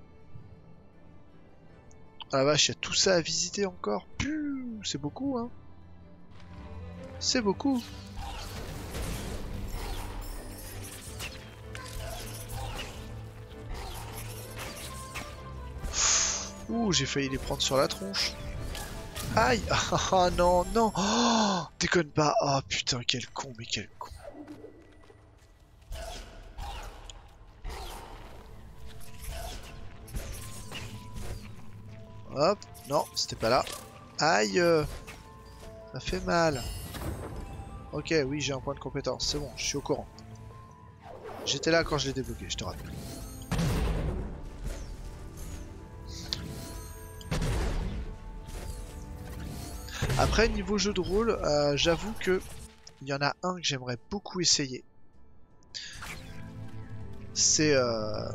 Ah la vache, il y a tout ça à visiter encore. Puh, c'est beaucoup, hein. C'est beaucoup. Ouh, j'ai failli les prendre sur la tronche. Aïe. Ah non, non. Oh, déconne pas. Oh putain, quel con, mais quel con. Hop, non, c'était pas là. Aïe, ça fait mal. Ok, oui, j'ai un point de compétence, c'est bon, je suis au courant. J'étais là quand je l'ai débloqué, je te rappelle. Après, niveau jeu de rôle, euh, j'avoue que il y en a un que j'aimerais beaucoup essayer. C'est euh...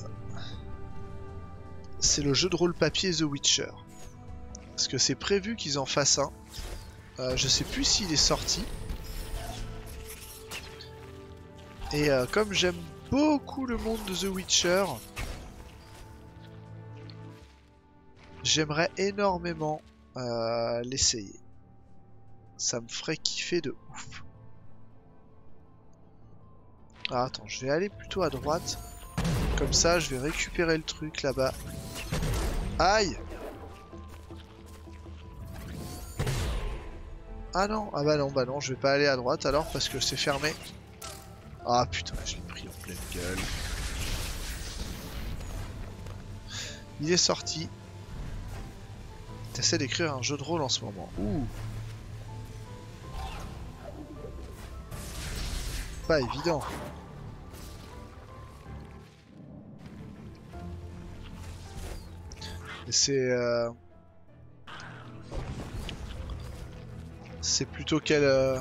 c'est le jeu de rôle papier The Witcher. Parce que c'est prévu qu'ils en fassent un. Euh, je sais plus s'il est sorti. Et euh, comme j'aime beaucoup le monde de The Witcher, j'aimerais énormément euh, l'essayer. Ça me ferait kiffer de ouf. Ah, attends, je vais aller plutôt à droite. Comme ça, je vais récupérer le truc là-bas. Aïe! Ah non, ah bah non, bah non, je vais pas aller à droite alors parce que c'est fermé. Ah putain, je l'ai pris en pleine gueule. Il est sorti. T'essaies d'écrire un jeu de rôle en ce moment. Ouh. Pas évident. C'est euh... c'est plutôt quel euh...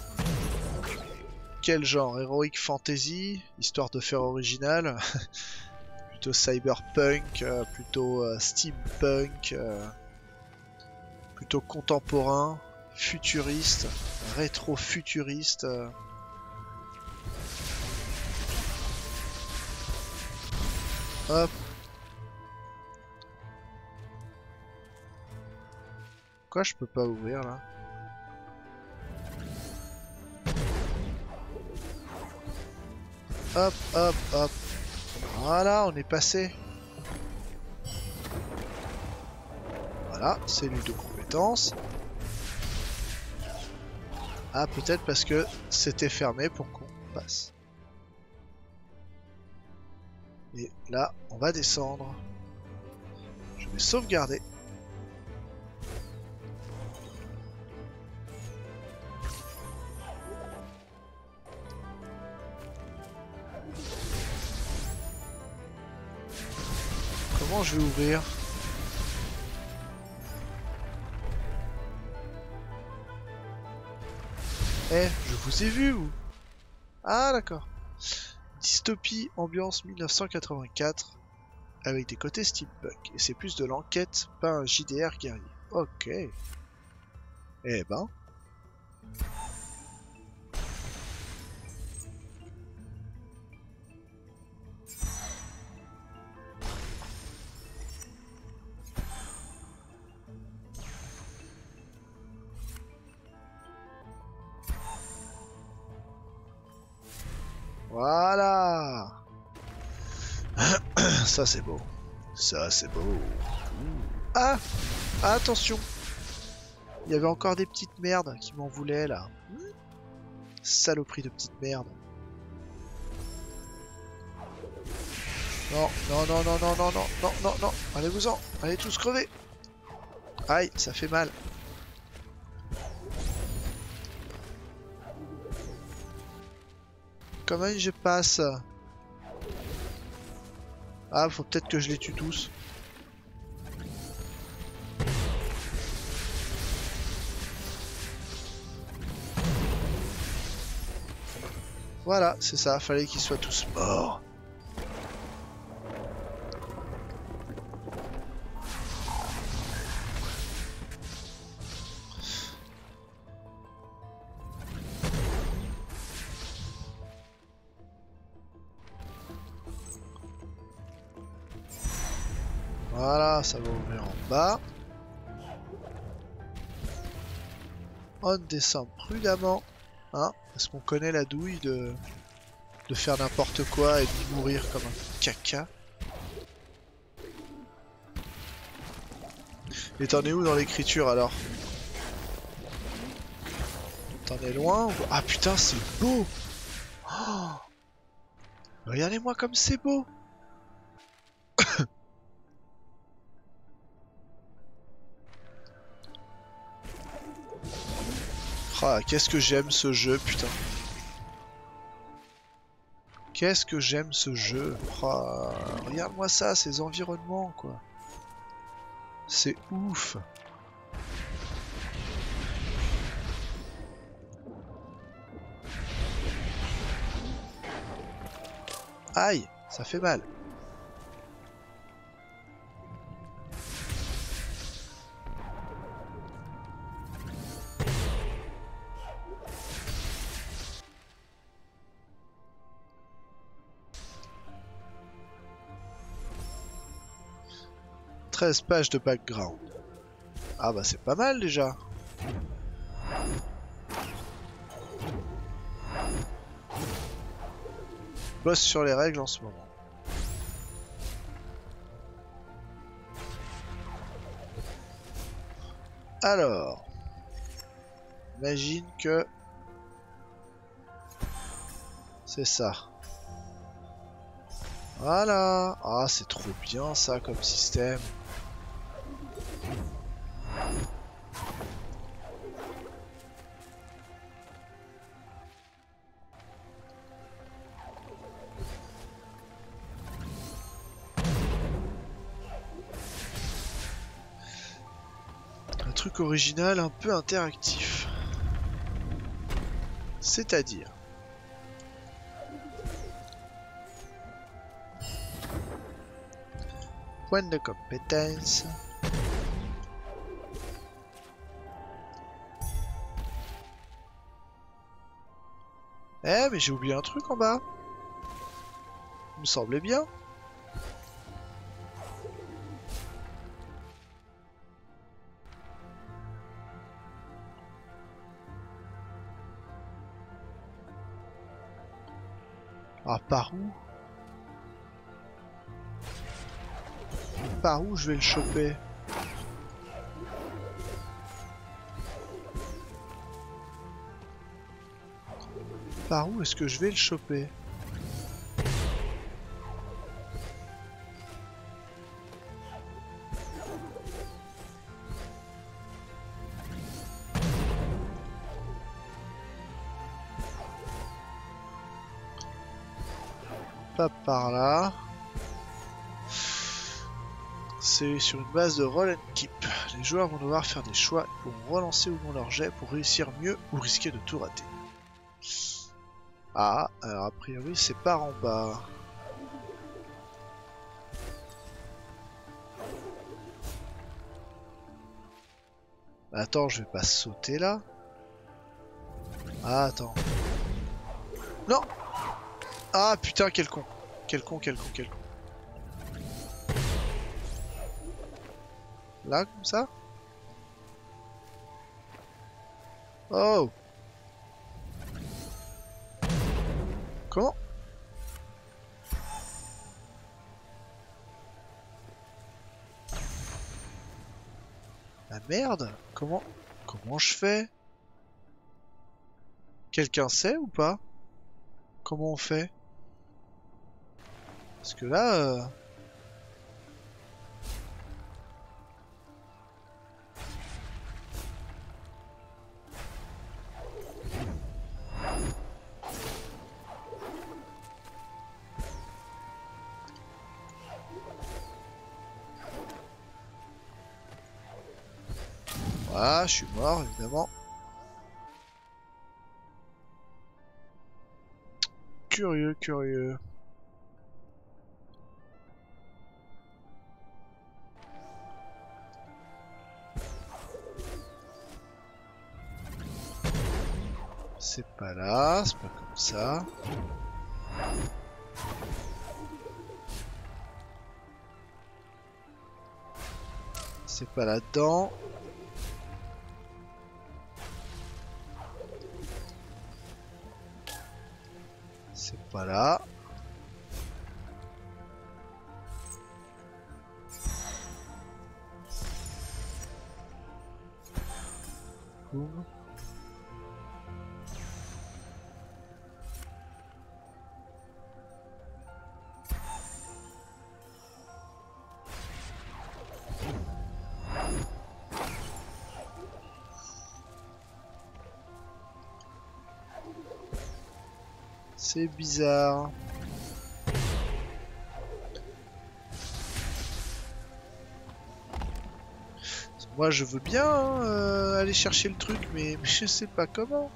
quel genre? Heroic Fantasy, histoire de faire original. Plutôt cyberpunk, euh, plutôt euh, steampunk, euh... plutôt contemporain, futuriste, rétro-futuriste. Euh... Hop. Pourquoi je peux pas ouvrir là? Hop, hop, hop. Voilà, on est passé. Voilà, cellule de compétences. Ah, peut-être parce que c'était fermé pour qu'on passe. Et là, on va descendre. Je vais sauvegarder. Comment je vais ouvrir? Eh, je vous ai vu, vous. Ah, d'accord. Dystopie, ambiance mille neuf cent quatre-vingt-quatre, avec des côtés steampunk. Et c'est plus de l'enquête, pas un J D R guerrier. Ok. Eh ben. Voilà. Ça c'est beau. Ça c'est beau. Ah, ah, attention. Il y avait encore des petites merdes qui m'en voulaient là. Saloperie de petites merdes. Non, non, non, non, non, non, non, non, non, non. Allez-vous-en. Allez tous crever. Aïe, ça fait mal. Comment je passe? Ah, faut peut-être que je les tue tous. Voilà, c'est ça, fallait qu'ils soient tous morts. Voilà, ça va ouvrir en bas. On descend prudemment, hein, parce qu'on connaît la douille de, de faire n'importe quoi et de mourir comme un caca. Et t'en es où dans l'écriture alors? T'en es loin ou... Ah putain, c'est beau! Oh, regardez-moi comme c'est beau! Ah, qu'est-ce que j'aime ce jeu, putain! Qu'est-ce que j'aime ce jeu! Ah, regarde-moi ça, ces environnements, quoi! C'est ouf! Aïe, ça fait mal. treize pages de background. Ah bah c'est pas mal déjà. Bosse sur les règles en ce moment. Alors, imagine que c'est ça. Voilà. Ah, c'est trop bien ça comme système. Un truc original, un peu interactif. C'est-à-dire... Point de compétence. Eh, mais j'ai oublié un truc en bas. Il me semblait bien. Ah, par où? Par où je vais le choper? Par où est-ce que je vais le choper? Pas par là. C'est sur une base de roll and keep. Les joueurs vont devoir faire des choix pour relancer ou non leur jet pour réussir mieux ou risquer de tout rater. Ah, alors a priori c'est par en bas. Attends, je vais pas sauter là. Ah, attends. Non! Ah putain, quel con. Quel con, quel con, quel con. Là, comme ça? Oh! Comment? Ah merde! Comment? Comment je fais? Quelqu'un sait ou pas? Comment on fait? Parce que là... Euh... Voilà, je suis mort évidemment. Curieux, curieux. C'est pas là, c'est pas comme ça. C'est pas là-dedans. C'est pas là. Boum. C'est bizarre. Moi je veux bien hein, euh, aller chercher le truc, mais, mais je sais pas comment.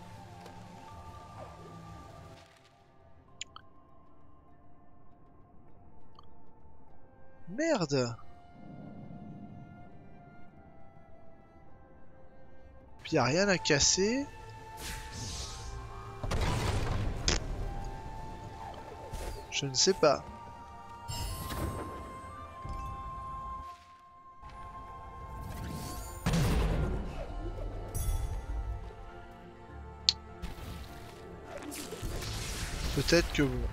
Merde. Puis y a rien à casser. Je ne sais pas. Peut-être que bon.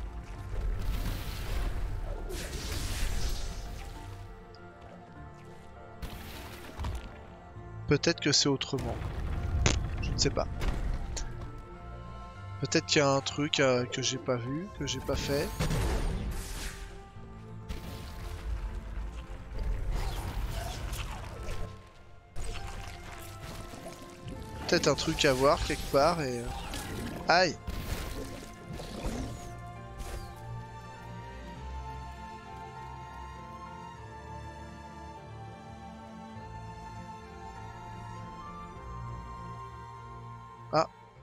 Peut-être que c'est autrement. Je ne sais pas. Peut-être qu'il y a un truc euh, que j'ai pas vu, que j'ai pas fait. Peut-être un truc à voir quelque part et... Aïe! Ah!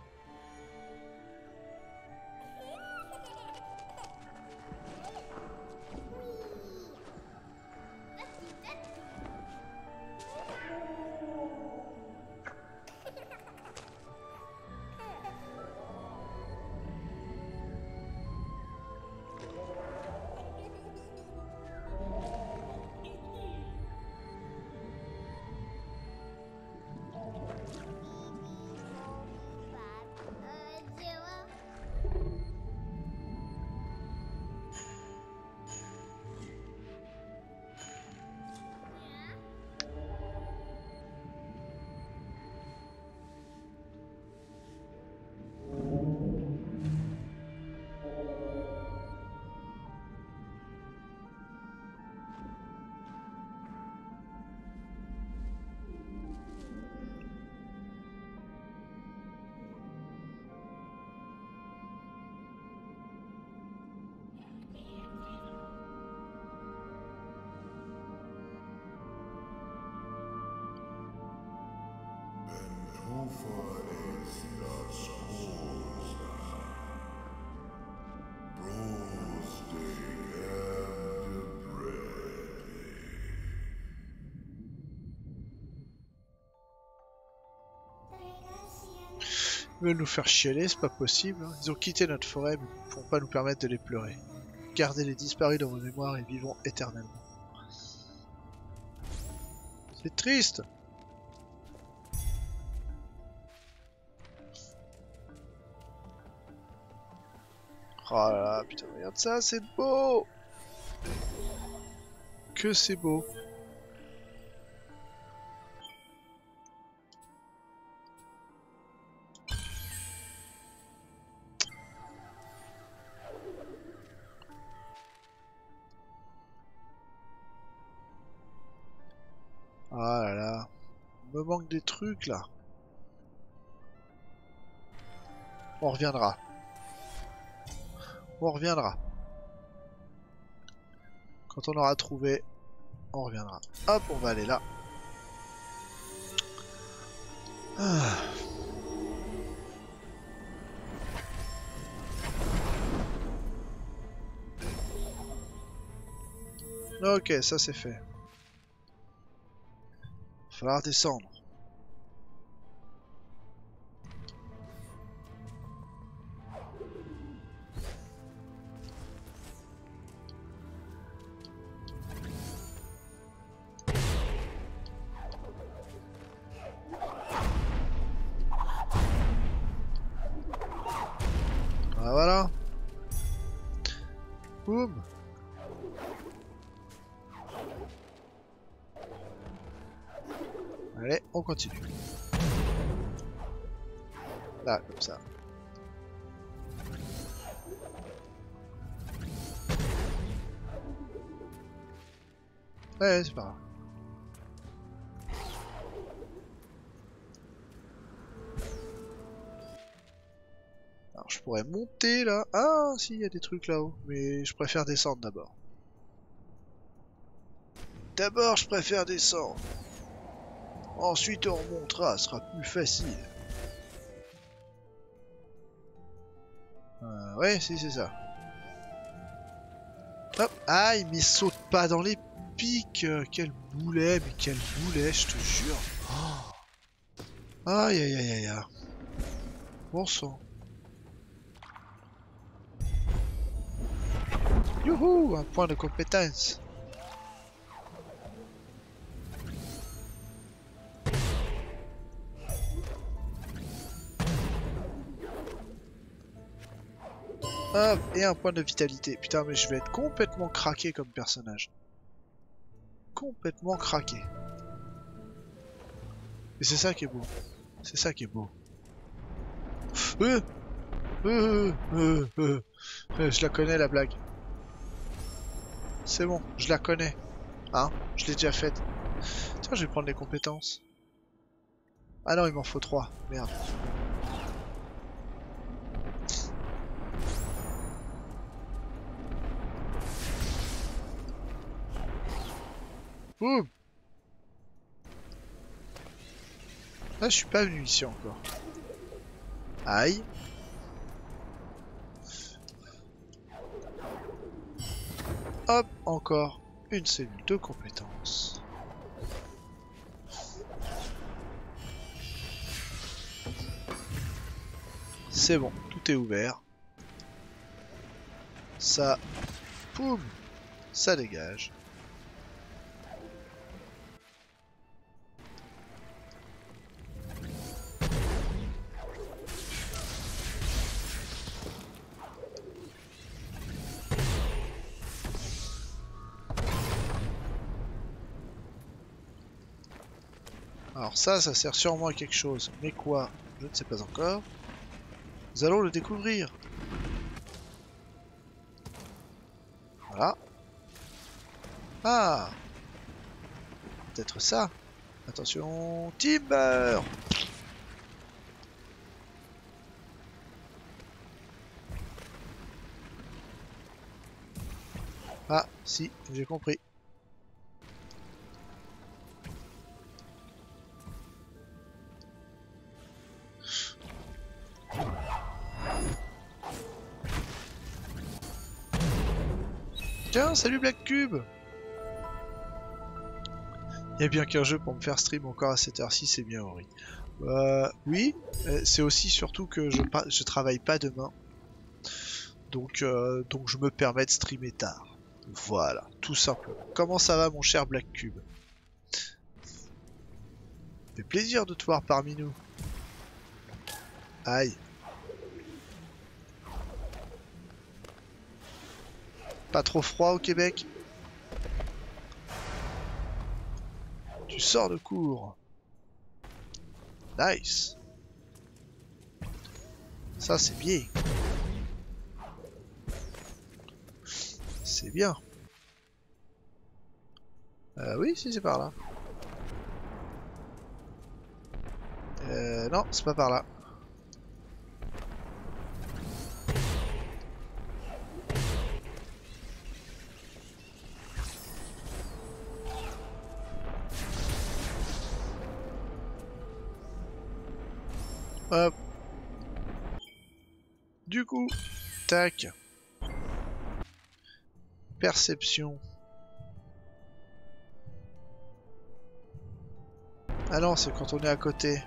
Ils veulent nous faire chialer, c'est pas possible. Ils ont quitté notre forêt, mais ne pourront pas nous permettre de les pleurer. Gardez les disparus dans vos mémoires et vivons éternellement. C'est triste. Oh là là, putain, regarde ça, c'est beau. Que c'est beau. Ah là là, il me manque des trucs là. On reviendra. On reviendra. Quand on aura trouvé, on reviendra. Hop, on va aller là. Ah. Ok, ça c'est fait. Va falloir descendre. Ah, voilà. Boum. Allez, on continue. Là, comme ça. Ouais, c'est pas grave. Alors, je pourrais monter là. Ah, si, il y a des trucs là-haut. Mais je préfère descendre d'abord. D'abord, je préfère descendre. Ensuite, on remontera, ce sera plus facile. Euh, ouais, si, c'est ça. Hop. Ah, il m'y saute pas dans les pics. Quel boulet, mais quel boulet, je te jure. Oh. Aïe, aïe, aïe, aïe, aïe. Bon sang. Youhou, un point de compétence. Hop, et un point de vitalité. Putain, mais je vais être complètement craqué comme personnage. Complètement craqué. Et c'est ça qui est beau. C'est ça qui est beau. Euh, euh, euh, euh, euh, je la connais la blague. C'est bon, je la connais. Hein, je l'ai déjà faite. Tiens, je vais prendre les compétences. Ah non, il m'en faut trois. Merde. Ouh. Ah, je suis pas venu ici encore. Aïe. Hop, encore une cellule de compétences. C'est bon, tout est ouvert. Ça, poum, ça dégage. Alors ça, ça sert sûrement à quelque chose. Mais quoi? Je ne sais pas encore. Nous allons le découvrir. Voilà. Ah! Peut-être ça. Attention, Timber! Ah, si, j'ai compris. Tiens, salut Black Cube! Il y a bien qu'un jeu pour me faire stream encore à cette heure-ci, c'est bien Henri. Euh, oui, c'est aussi surtout que je, je travaille pas demain. Donc, euh, donc je me permets de streamer tard. Voilà, tout simplement. Comment ça va mon cher Black Cube? Ça fait plaisir de te voir parmi nous. Aïe. Pas trop froid au Québec? Tu sors de cours. Nice. Ça c'est bien. C'est bien. Euh, oui, si c'est par là. Euh, non, c'est pas par là. Hop. Du coup, tac. Perception. Ah non, c'est quand on est à côté.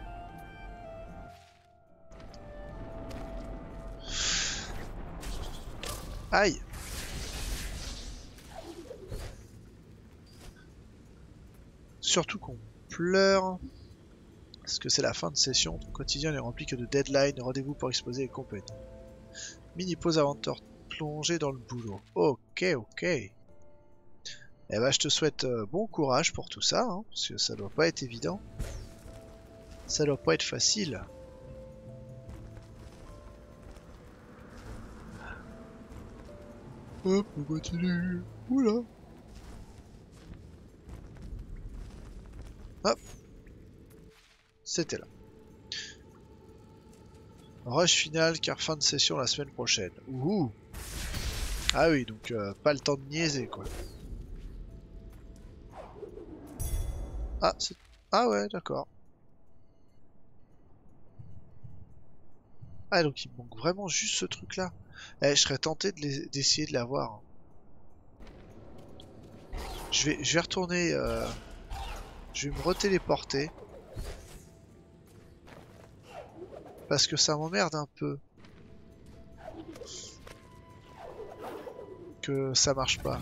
Aïe! Surtout qu'on pleure. Parce que c'est la fin de session. Ton quotidien n'est rempli que de deadlines, rendez-vous pour exposer et compagnie. Mini pause avant de te plonger dans le boulot. Ok, ok. Eh ben, je te souhaite euh, bon courage pour tout ça, hein, parce que ça doit pas être évident. Ça doit pas être facile. Hop, on continue. Oula. Hop. C'était là. Rush final car fin de session la semaine prochaine. Ouhou. Ah oui, donc euh, pas le temps de niaiser quoi. Ah, c'est... Ah ouais, d'accord. Ah donc il me manque vraiment juste ce truc là. Eh, je serais tenté d'essayer de, de l'avoir. Je vais, je vais retourner... Euh... Je vais me retéléporter. Parce que ça m'emmerde un peu. Que ça marche pas.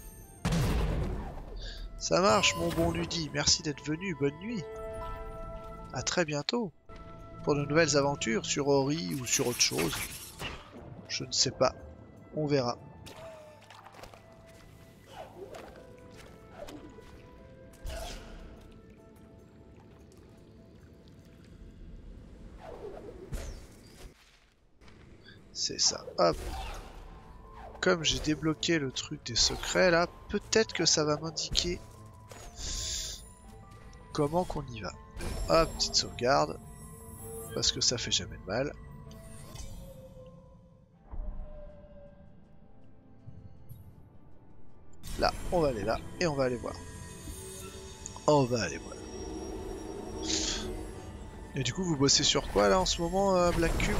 Ça marche mon bon Ludi, merci d'être venu, bonne nuit. À très bientôt. Pour de nouvelles aventures sur Ori ou sur autre chose. Je ne sais pas. On verra. C'est ça. Hop. Comme j'ai débloqué le truc des secrets là, peut-être que ça va m'indiquer comment qu'on y va. Hop, petite sauvegarde. Parce que ça fait jamais de mal. Là, on va aller là et on va aller voir. On va aller voir. Et du coup, vous bossez sur quoi là en ce moment, euh, Black Cube?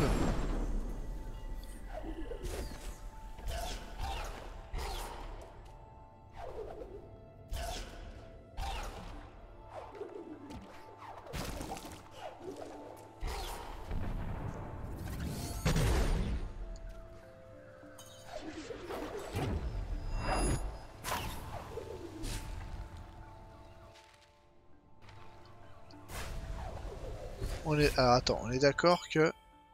On est... Alors attends, on est d'accord que...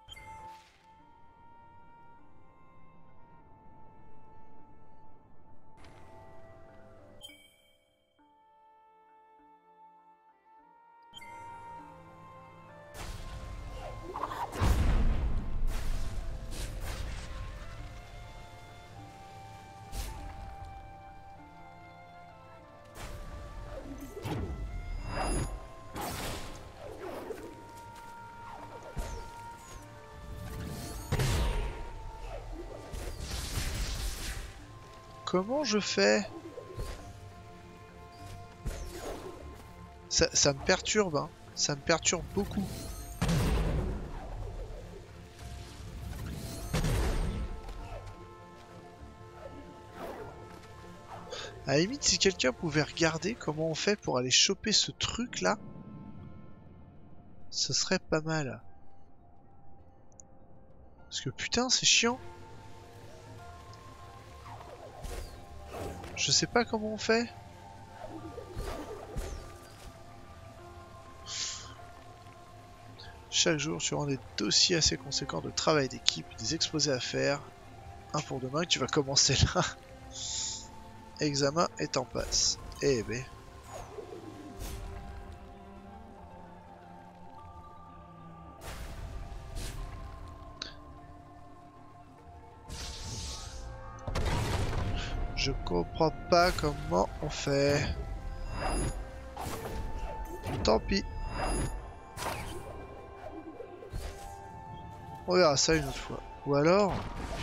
Comment je fais? ça, ça me perturbe, hein. Ça me perturbe beaucoup. À la limite, si quelqu'un pouvait regarder comment on fait pour aller choper ce truc là, ce serait pas mal. Parce que putain, c'est chiant. Je sais pas comment on fait. Chaque jour, tu rends des dossiers assez conséquents de travail d'équipe, des exposés à faire. Un pour demain, que tu vas commencer là. Examen est en passe. Eh ben. Je comprends pas comment on fait. Tant pis. On verra ça une autre fois. Ou alors...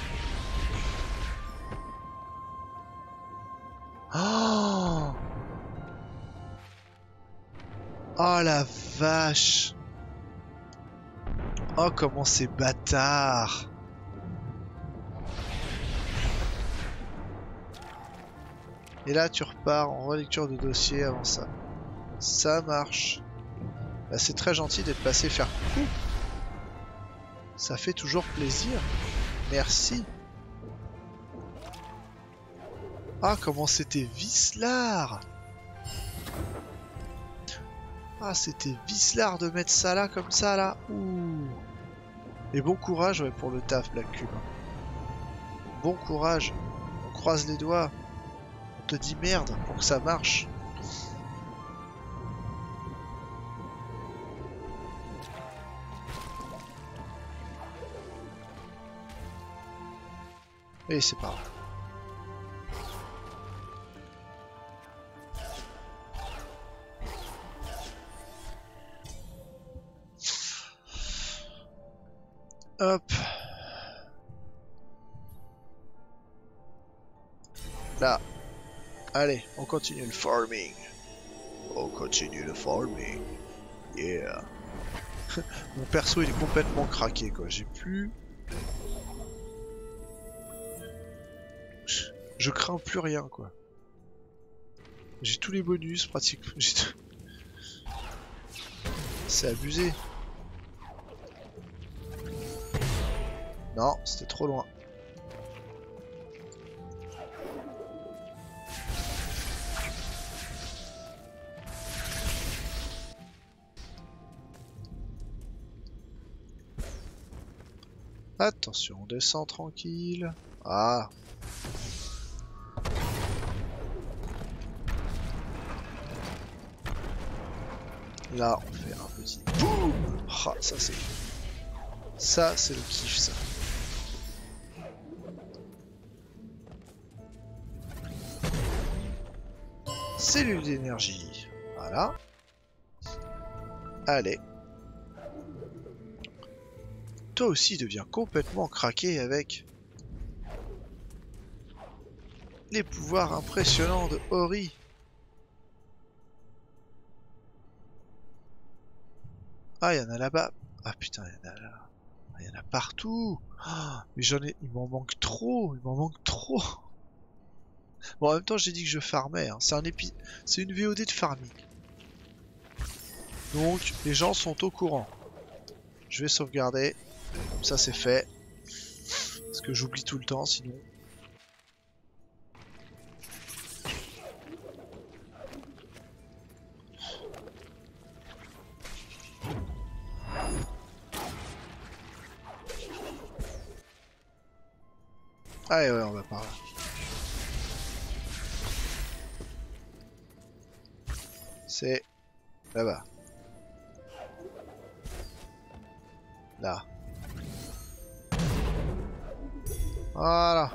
Oh, oh la vache. Oh comment c'est bâtard. Et là tu repars en relecture de dossier avant ça. Ça marche. Bah, c'est très gentil d'être passé faire coucou. Ça fait toujours plaisir. Merci. Ah, comment c'était vicelard. Ah, c'était vicelard de mettre ça là, comme ça, là. Ouh. Et bon courage ouais, pour le taf, Black Cube. Bon courage. On croise les doigts. On te dit merde pour que ça marche. Et c'est pas grave. Hop. Là. Allez, on continue le farming. On continue le farming. Yeah. Mon perso il est complètement craqué quoi. J'ai plus... Je crains plus rien quoi. J'ai tous les bonus pratiquement. C'est abusé. Non, c'était trop loin. Attention, on descend tranquille. Ah. Là, on fait un petit boum. Ah, ça c'est... Ça, c'est le kiff, ça. Cellule d'énergie. Voilà. Allez. Toi aussi deviens complètement craqué avec les pouvoirs impressionnants de Ori. Ah, il y en a là-bas. Ah putain, il y en a là. Il y en a partout. Oh, mais j'en ai... Il m'en manque trop. Il m'en manque trop. Bon, en même temps, j'ai dit que je farmais. Hein. C'est un épi... C'est une V O D de farming. Donc, les gens sont au courant. Je vais sauvegarder. Comme ça, c'est fait. Parce que j'oublie tout le temps, sinon... Allez, ouais, on va par là. C'est là-bas. Là. Voilà.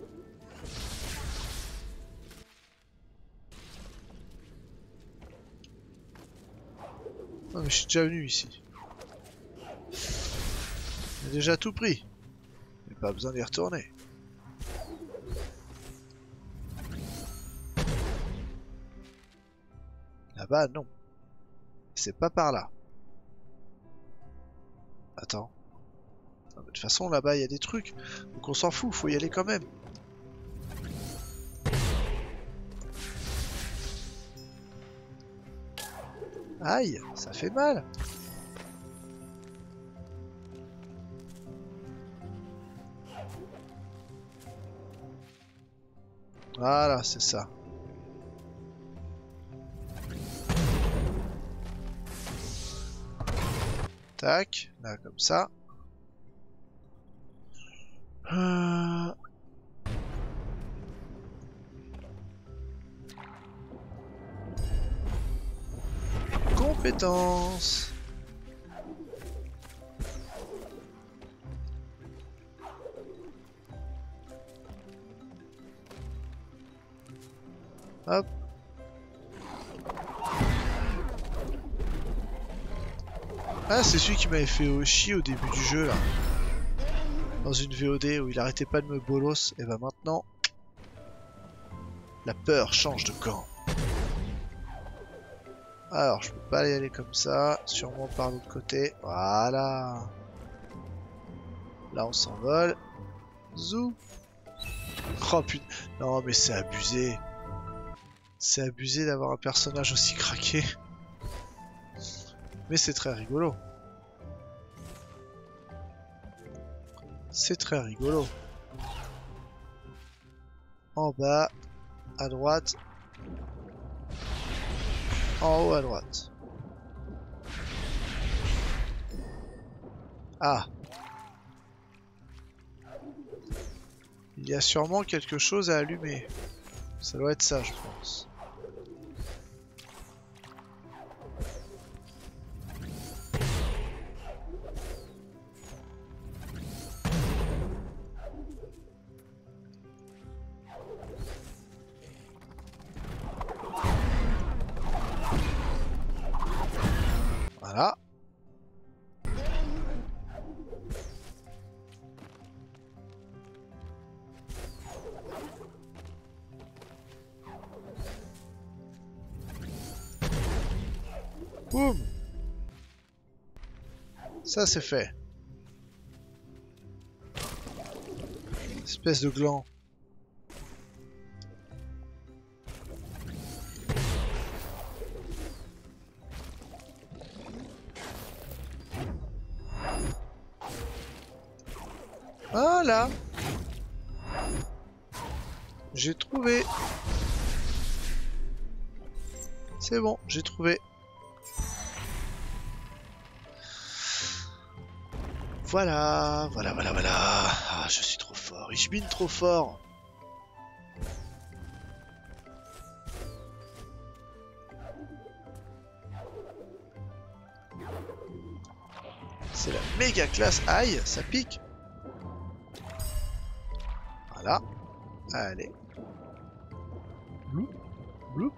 Non mais je suis déjà venu ici. J'ai déjà tout pris. Il n'y a pas besoin d'y retourner. Là-bas, non. C'est pas par là. Attends. Non, de toute façon, là-bas, il y a des trucs. Donc on s'en fout, faut y aller quand même. Aïe, ça fait mal. Voilà, c'est ça. Tac, là comme ça. Euh... Compétences. Hop. Ah, c'est celui qui m'avait fait chier au début du jeu là. Dans une V O D où il arrêtait pas de me bolos. Et bah maintenant, la peur change de camp. Alors, je peux pas y aller comme ça. Sûrement par l'autre côté. Voilà. Là, on s'envole. Zou. Oh putain. Non, mais c'est abusé. C'est abusé d'avoir un personnage aussi craqué. Mais c'est très rigolo. C'est très rigolo. En bas, à droite. En haut à droite. Ah. Il y a sûrement quelque chose à allumer. Ça doit être ça, je pense. Voilà. Boum. Ça c'est fait. Espèce de gland. Voilà. J'ai trouvé. C'est bon, j'ai trouvé. Voilà, voilà, voilà, voilà. Ah, je suis trop fort. Ich bin trop fort. C'est la méga classe. Aïe, ça pique. Voilà. Allez. Bloup, bloup.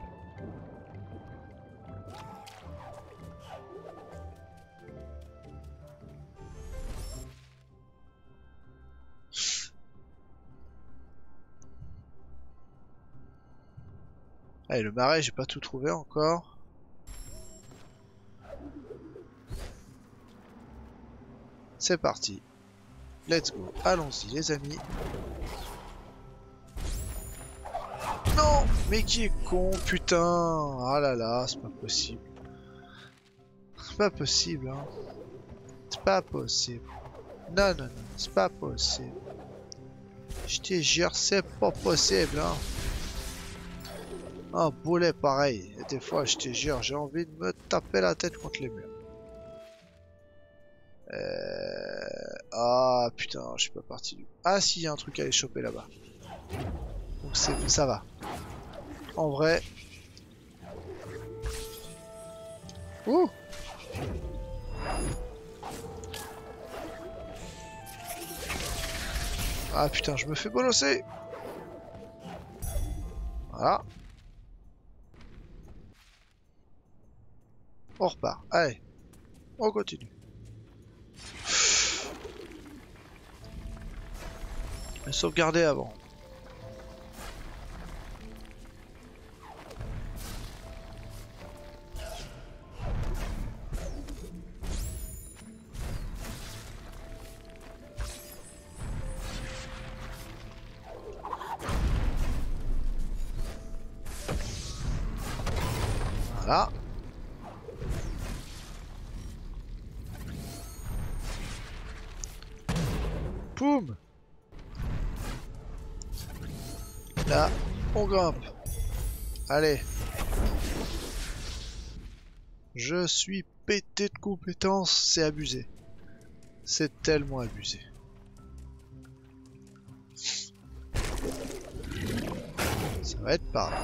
Allez, le marais, j'ai pas tout trouvé encore. C'est parti. Let's go. Allons-y, les amis. Non, mais qui est con, putain. Ah là là, c'est pas possible. C'est pas possible, hein. C'est pas possible. Non, non, non, c'est pas possible. Je te jure, c'est pas possible, hein. Un boulet pareil. Et des fois, je te jure, j'ai envie de me taper la tête contre les murs. Euh... Ah putain, je suis pas parti du... Ah si, il y a un truc à aller choper là-bas. Donc c'est, ça va. En vrai... Ouh. Ah putain, je me fais bolosser. Voilà. On repart. Allez. On continue. Je vais sauvegarder avant. Voilà. Poum. Là, on grimpe. Allez. Je suis pété de compétences, c'est abusé. C'est tellement abusé. Ça va être par là.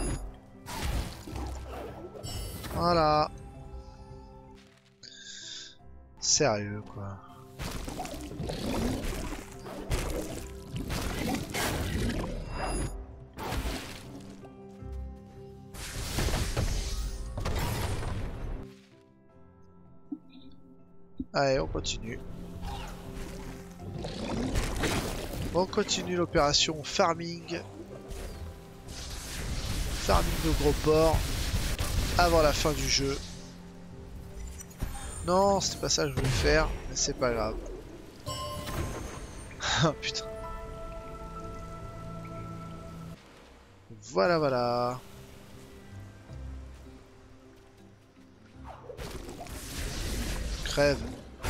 Voilà. Sérieux quoi. Allez, on continue. On continue l'opération farming. Farming de gros porcs. Avant la fin du jeu. Non, c'était pas ça que je voulais faire, mais c'est pas grave. Ah putain. Voilà, voilà. crève.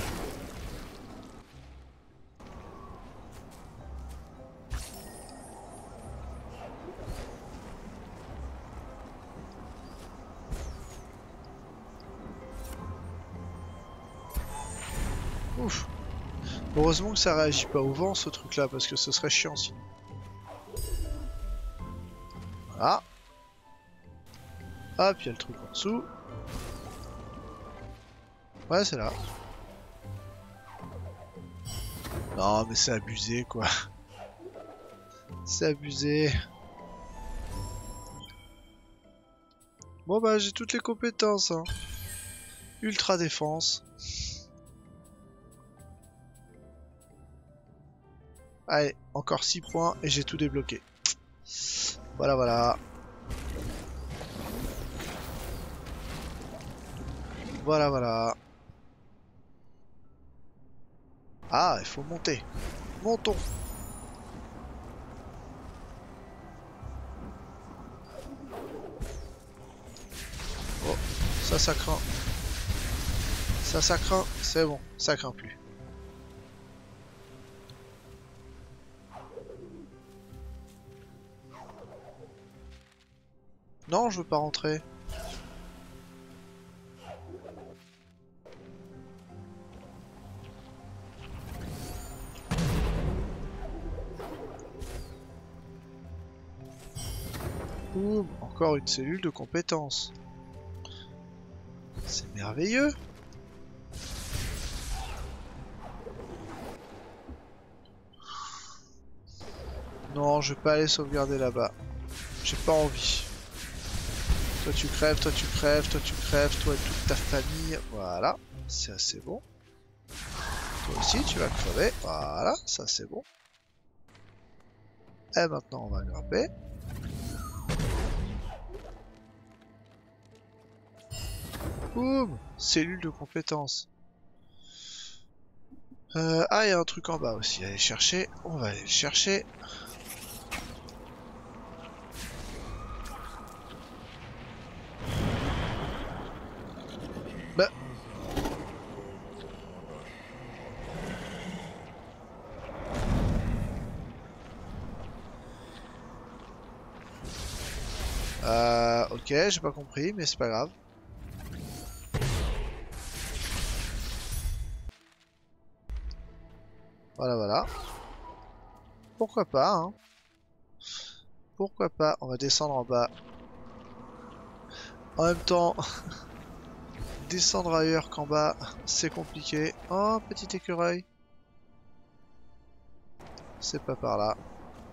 Ouf. Heureusement que ça réagit pas au vent ce truc là parce que ce serait chiant sinon. Voilà. Hop, il y a le truc en dessous. Ouais, c'est là. Non, mais c'est abusé quoi. C'est abusé. Bon bah j'ai toutes les compétences. Hein. Ultra défense. Allez, encore six points et j'ai tout débloqué. Voilà, voilà. Voilà, voilà. Ah, il faut monter. Montons. Oh, ça, ça craint. Ça, ça craint. C'est bon, ça craint plus. Non, je veux pas rentrer. Boum, encore une cellule de compétences. C'est merveilleux. Non, je vais pas aller sauvegarder là-bas. J'ai pas envie. Toi tu crèves, toi tu crèves, toi tu crèves, toi et toute ta famille. Voilà, c'est assez bon. Toi aussi tu vas crever. Voilà, ça c'est bon. Et maintenant on va grimper. Boum, cellule de compétences. Euh, ah, il y a un truc en bas aussi. Allez chercher. On va aller le chercher. Bah. Euh, ok, j'ai pas compris, mais c'est pas grave. Voilà, voilà. Pourquoi pas, hein. Pourquoi pas. On va descendre en bas. En même temps, descendre ailleurs qu'en bas, c'est compliqué. Oh, petit écureuil. C'est pas par là.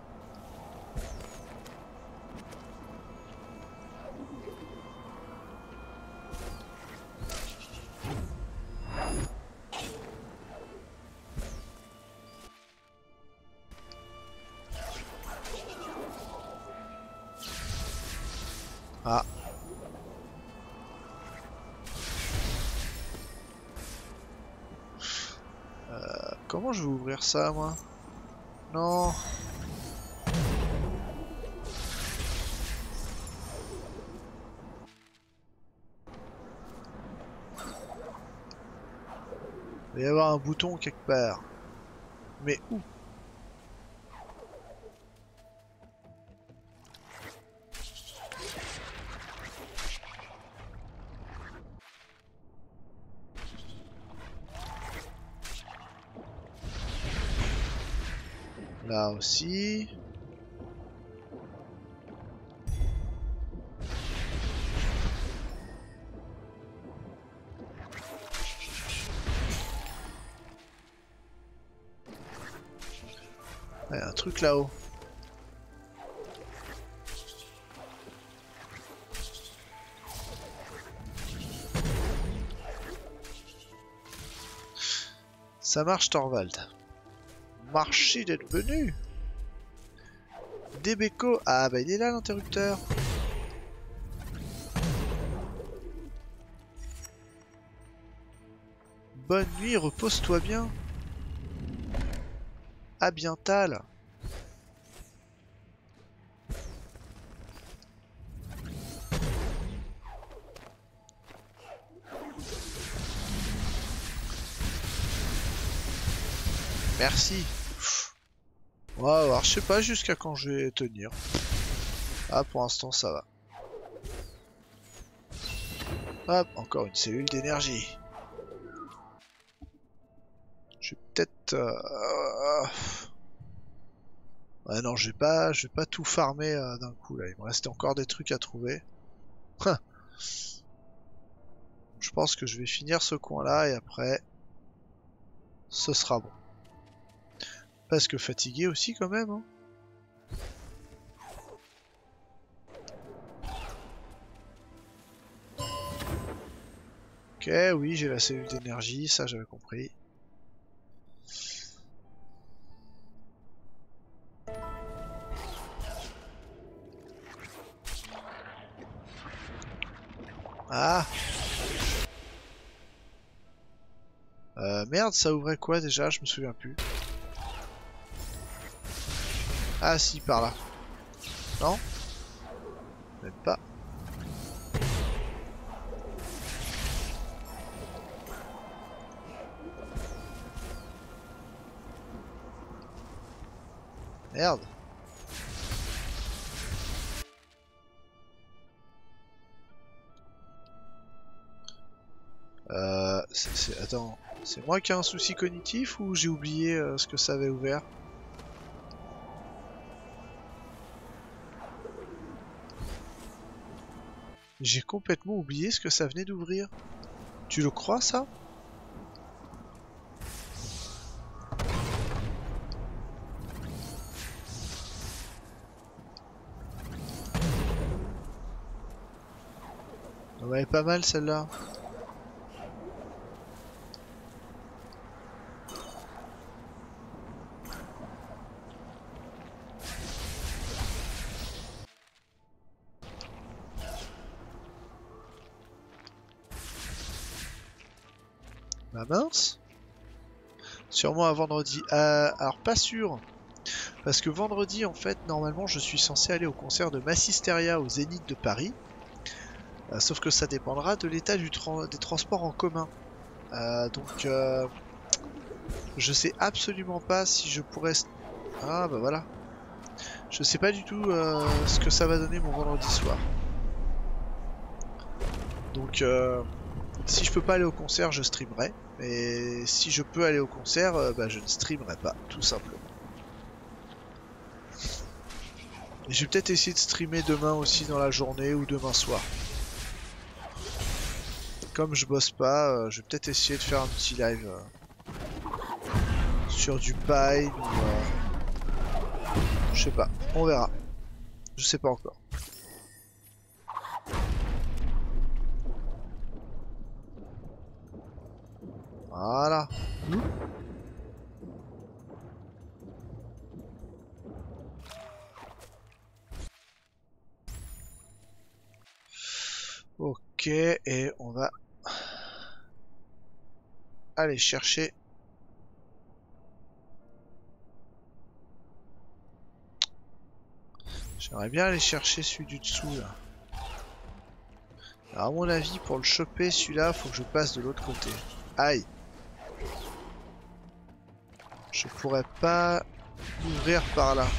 Ah. Euh, comment je vais ouvrir ça, moi? Non. Il va y avoir un bouton quelque part. Mais où? Là aussi. Il y a un truc là-haut. Ça marche, Thorvald. Merci d'être venu. Débéco. Ah bah il est là l'interrupteur. Bonne nuit, repose-toi bien. À bientôt. Merci. On va voir, je sais pas jusqu'à quand je vais tenir. Ah, pour l'instant ça va. Hop, encore une cellule d'énergie. Je vais peut-être... Euh... Ouais non, je vais pas, je vais pas tout farmer euh, d'un coup là. Il me reste encore des trucs à trouver. Je pense que je vais finir ce coin là et après, ce sera bon. Parce que fatigué aussi quand même. Hein. Ok, oui, j'ai la cellule d'énergie, ça j'avais compris. Ah euh, Merde, ça ouvrait quoi déjà? Je me souviens plus. Ah si, par là. Non? Même pas. Merde. Euh, c'est... Attends, c'est moi qui ai un souci cognitif ou j'ai oublié euh, ce que ça avait ouvert? J'ai complètement oublié ce que ça venait d'ouvrir. Tu le crois ça? Ouais, pas mal celle-là. Bah mince. Sûrement un vendredi. Euh, alors pas sûr. Parce que vendredi, en fait, normalement, je suis censé aller au concert de Massisteria au Zénith de Paris. Euh, sauf que ça dépendra de l'état du tra des transports en commun. Euh, donc, euh, je sais absolument pas si je pourrais... Ah bah voilà. Je sais pas du tout euh, ce que ça va donner mon vendredi soir. Donc, euh, si je peux pas aller au concert, je streamerai. Et si je peux aller au concert, euh, bah, je ne streamerai pas, tout simplement. Et je vais peut-être essayer de streamer demain aussi dans la journée ou demain soir. Comme je bosse pas, euh, je vais peut-être essayer de faire un petit live euh, sur du Pine ou... Euh, je sais pas, on verra. Je sais pas encore. Voilà. Mmh. Ok, et on va aller chercher... J'aimerais bien aller chercher celui du dessous là. Alors à mon avis, pour le choper celui-là, faut que je passe de l'autre côté. Aïe. Je pourrais pas ouvrir par là.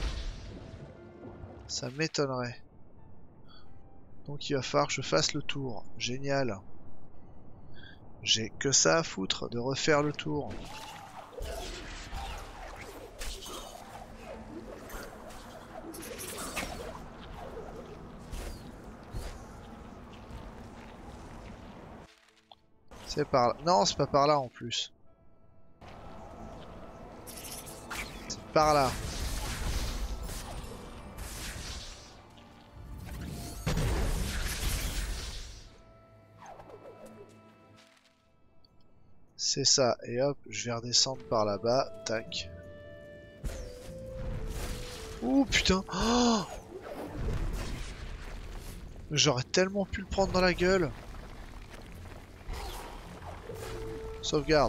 Ça m'étonnerait. Donc il va falloir que je fasse le tour. Génial. J'ai que ça à foutre de refaire le tour. C'est par là. Non, c'est pas par là en plus. C'est par là. C'est ça. Et hop, je vais redescendre par là-bas. Tac. Oh putain. Oh, j'aurais tellement pu le prendre dans la gueule. Sauvegarde.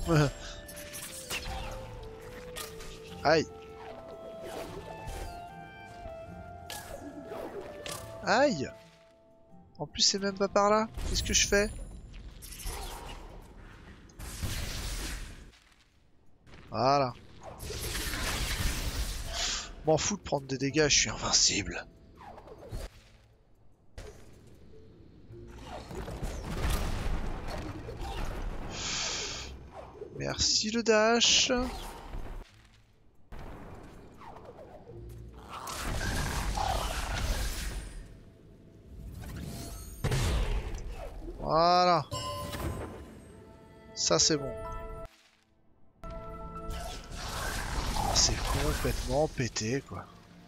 Aïe. Aïe. En plus c'est même pas par là. Qu'est-ce que je fais? Voilà. M'en fous de prendre des dégâts, je suis invincible. Merci le dash. Voilà. Ça c'est bon. C'est complètement pété quoi.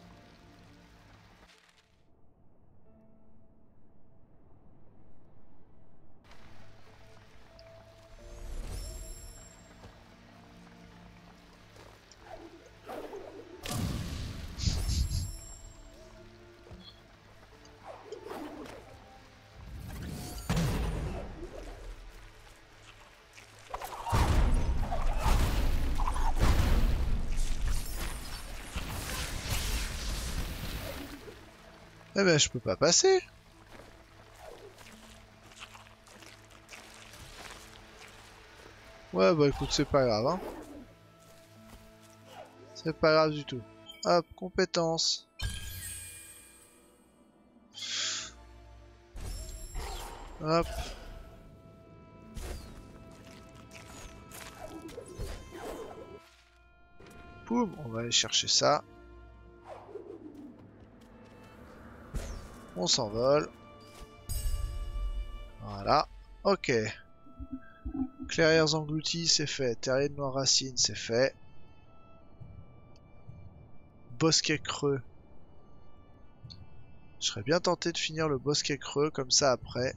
Eh ben je peux pas passer. Ouais bah écoute c'est pas grave hein. C'est pas grave du tout. Hop, compétence. Hop. Boum, on va aller chercher ça. On s'envole. Voilà. Ok. Clairières englouties, c'est fait. Terrier de noire racine, c'est fait. Bosquet creux. Je serais bien tenté de finir le bosquet creux comme ça après.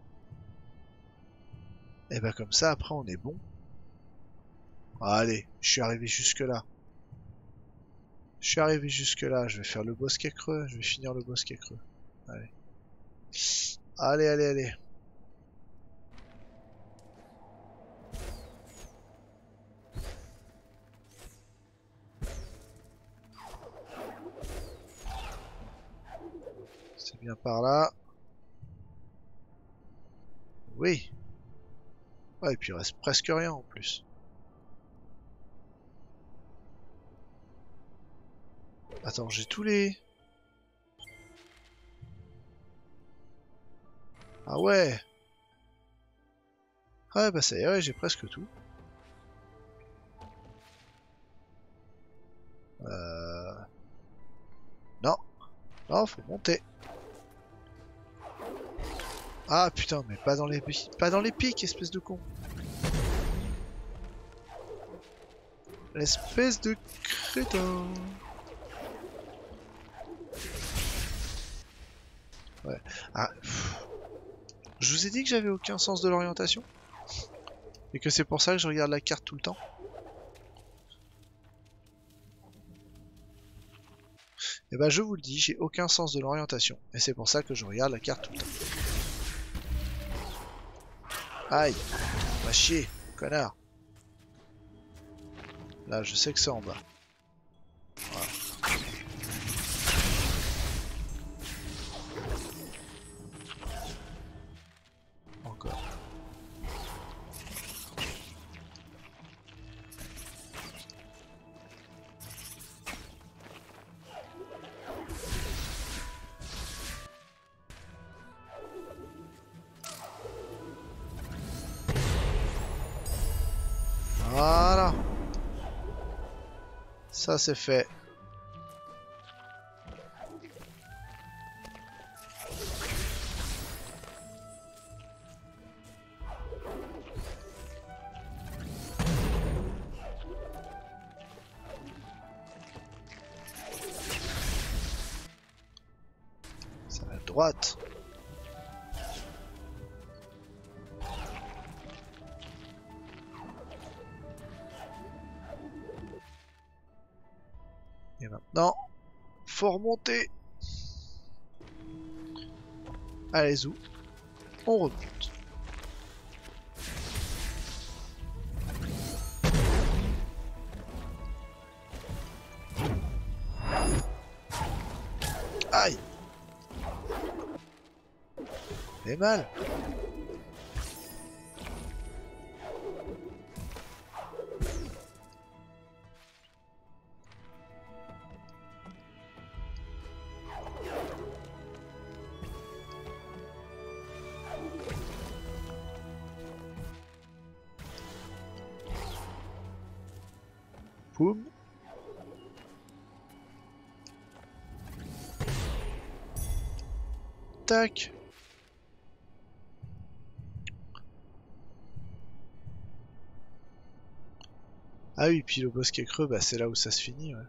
Et bah comme ça après on est bon. Allez, je suis arrivé jusque là. Je suis arrivé jusque là, je vais faire le bosquet creux, je vais finir le bosquet creux. Allez. Allez, allez, allez. C'est bien par là. Oui. Ouais, et puis il reste presque rien en plus. Attends, j'ai tous les... Ah ouais. Ouais, bah ça y est, ouais, j'ai presque tout. Euh... Non. Non, faut monter. Ah putain, mais pas dans les pics, pas dans les pics, espèce de con. Espèce de crétin. Ouais. Ah, pff. Je vous ai dit que j'avais aucun sens de l'orientation. Et que c'est pour ça que je regarde la carte tout le temps. Et bah je vous le dis, j'ai aucun sens de l'orientation. Et c'est pour ça que je regarde la carte tout le temps. Aïe, va chier, connard. Là, je sais que c'est en bas. Voilà. Encore. Voilà. Ça c'est fait. Ça va à droite. Et maintenant, faut remonter. Allez, zou. On remonte. Aïe. Fait mal. Poum. Tac. Ah oui, puis le bosquet creux, bah c'est là où ça se finit, ouais.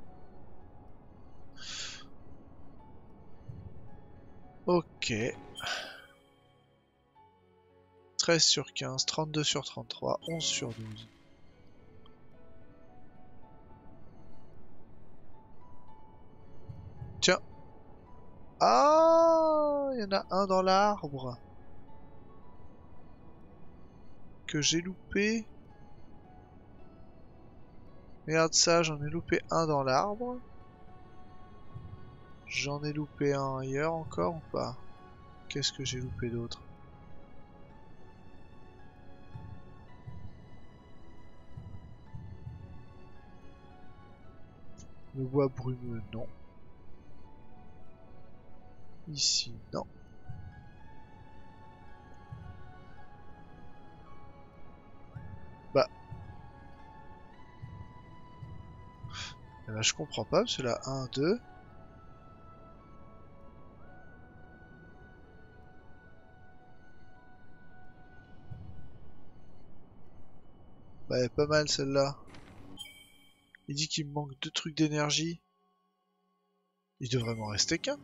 Ok. treize sur quinze, trente-deux sur trente-trois, onze sur douze. Tiens. Ah, il y en a un dans l'arbre que j'ai loupé. Regarde ça, j'en ai loupé un dans l'arbre. J'en ai loupé un ailleurs encore ou pas? Qu'est-ce que j'ai loupé d'autre? Le bois brumeux, non. Ici, non. Bah. Eh ben, je comprends pas, parce que là, un, deux. Bah, elle est pas mal celle-là. Il dit qu'il me manque deux trucs d'énergie. Il devrait m'en rester qu'un.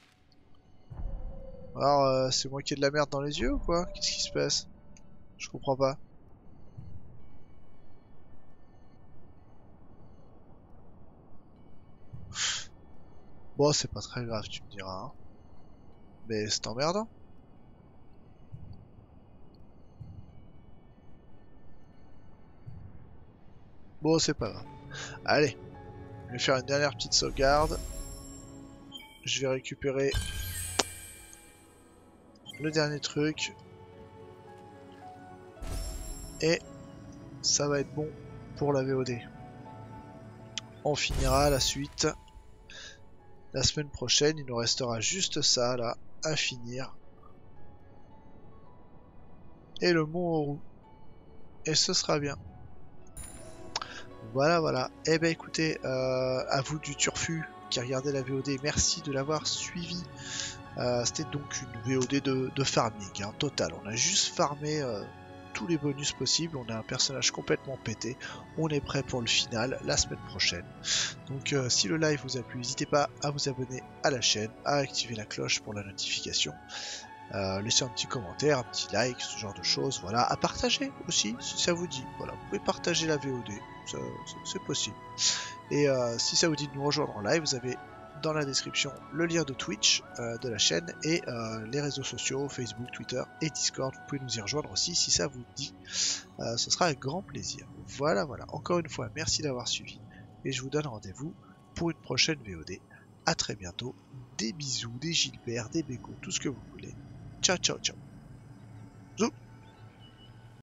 Alors, euh, c'est moi qui ai de la merde dans les yeux ou quoi? Qu'est-ce qui se passe? Je comprends pas. Bon, c'est pas très grave, tu me diras. Hein. Mais c'est emmerdant. Bon, c'est pas grave. Allez, je vais faire une dernière petite sauvegarde. Je vais récupérer le dernier truc. Et ça va être bon pour la V O D. On finira la suite la semaine prochaine. Il nous restera juste ça là à finir. Et le mont Oru. Et ce sera bien. Voilà, voilà. Eh ben écoutez, euh, à vous du Turfu qui regardait la V O D, merci de l'avoir suivi. Euh, C'était donc une V O D de, de farming, hein, total. On a juste farmé euh, tous les bonus possibles. On a un personnage complètement pété. On est prêt pour le final la semaine prochaine. Donc euh, si le live vous a plu, n'hésitez pas à vous abonner à la chaîne, à activer la cloche pour la notification. Euh, laissez un petit commentaire, un petit like, ce genre de choses, voilà, à partager aussi si ça vous dit, voilà, vous pouvez partager la V O D, c'est possible. Et euh, si ça vous dit de nous rejoindre en live, vous avez dans la description le lien de Twitch euh, de la chaîne et euh, les réseaux sociaux, Facebook, Twitter et Discord, vous pouvez nous y rejoindre aussi si ça vous dit, euh, ce sera avec grand plaisir. Voilà, voilà, encore une fois, merci d'avoir suivi et je vous donne rendez-vous pour une prochaine V O D. À très bientôt, des bisous, des Gilbert, des Beko, tout ce que vous voulez. Ciao, ciao, ciao. Zou.